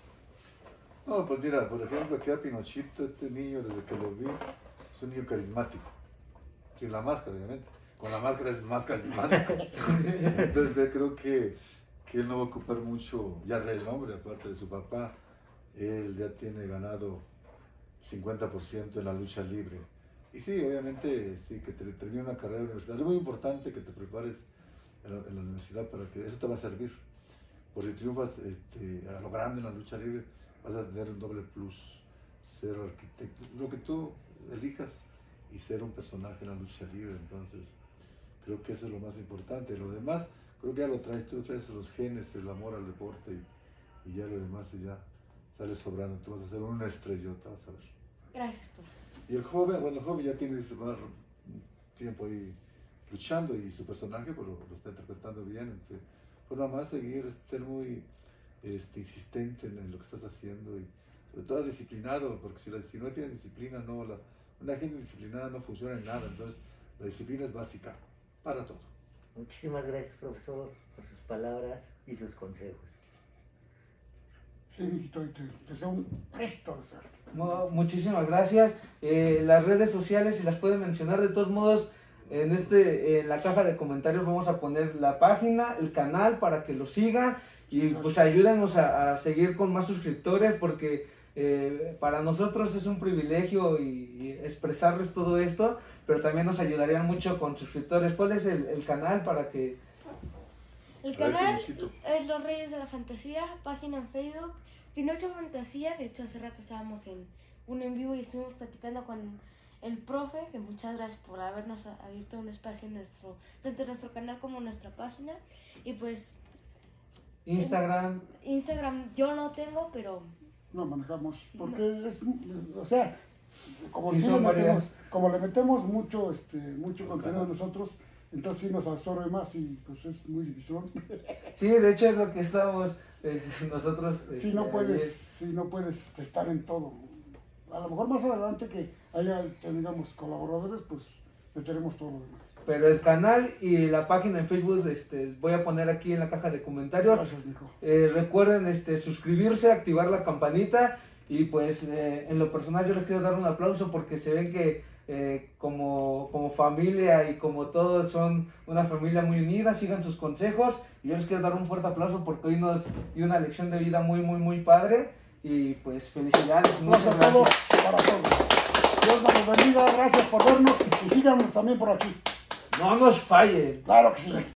No, pues mira, por ejemplo, aquí a Pinochito, este niño, desde que lo vi, es un niño carismático. Sin la máscara, obviamente. Con la máscara es más carismático. Entonces yo creo que, que él no va a ocupar mucho, ya trae el nombre, aparte de su papá. Él ya tiene ganado cincuenta por ciento en la lucha libre. Y sí, obviamente, sí, que te termine una carrera universitaria. Es muy importante que te prepares en la, en la universidad para que eso te va a servir. Por si triunfas este, a lo grande en la lucha libre, vas a tener un doble plus. Ser arquitecto, lo que tú elijas, y ser un personaje en la lucha libre. Entonces, creo que eso es lo más importante. Lo demás, creo que ya lo traes, tú traes los genes, el amor al deporte, y, y ya lo demás ya sale sobrando. Tú vas a ser una estrellota, vas a ver. Gracias, profe. Y el joven, bueno, el joven ya tiene un tiempo ahí luchando, y su personaje pues, lo, lo está interpretando bien. Entonces, pues nada más seguir, ser muy este, insistente en, en lo que estás haciendo, y sobre todo disciplinado, porque si, la, si no tienes disciplina, no, la, una gente disciplinada no funciona en nada. Entonces, la disciplina es básica para todo. Muchísimas gracias, profesor, por sus palabras y sus consejos. Sí, mijito, y te deseo un resto de suerte. No, muchísimas gracias. Eh, las redes sociales, si las pueden mencionar, de todos modos, en este en la caja de comentarios vamos a poner la página, el canal, para que lo sigan y pues ayúdenos a, a seguir con más suscriptores, porque eh, para nosotros es un privilegio y, y expresarles todo esto, pero también nos ayudarían mucho con suscriptores. ¿Cuál es el, el canal para que...? El A ver, canal Pinochito. es Los Reyes de la Fantasía, página en Facebook, Pinocho Fantasía. De hecho, hace rato estábamos en un en vivo y estuvimos platicando con el profe, que muchas gracias por habernos abierto un espacio en nuestro, tanto en nuestro canal como en nuestra página. Y pues Instagram. Instagram yo no tengo, pero No manejamos, porque es, o sea, como, Sí, sí son le metemos, varias. como le metemos mucho, este, mucho contenido a nosotros, entonces sí nos absorbe más y pues es muy difícil. Sí, de hecho es lo que estamos eh, nosotros... Si este, no puedes, ayer. si no puedes estar en todo. A lo mejor más adelante que haya, tengamos colaboradores, pues meteremos todo lo demás. Pero el canal y la página en Facebook este, voy a poner aquí en la caja de comentarios. Gracias, mijo. Eh, recuerden este, suscribirse, activar la campanita, y pues eh, en lo personal yo les quiero dar un aplauso porque se ven que eh, como, como familia y como todos son una familia muy unida, sigan sus consejos, y yo les quiero dar un fuerte aplauso porque hoy nos dio una lección de vida muy muy muy padre, y pues felicidades. Muchas Gracias a todos, gracias. para todos. Dios nos bendiga, gracias por vernos y síganos también por aquí. No nos fallen. Claro que sí.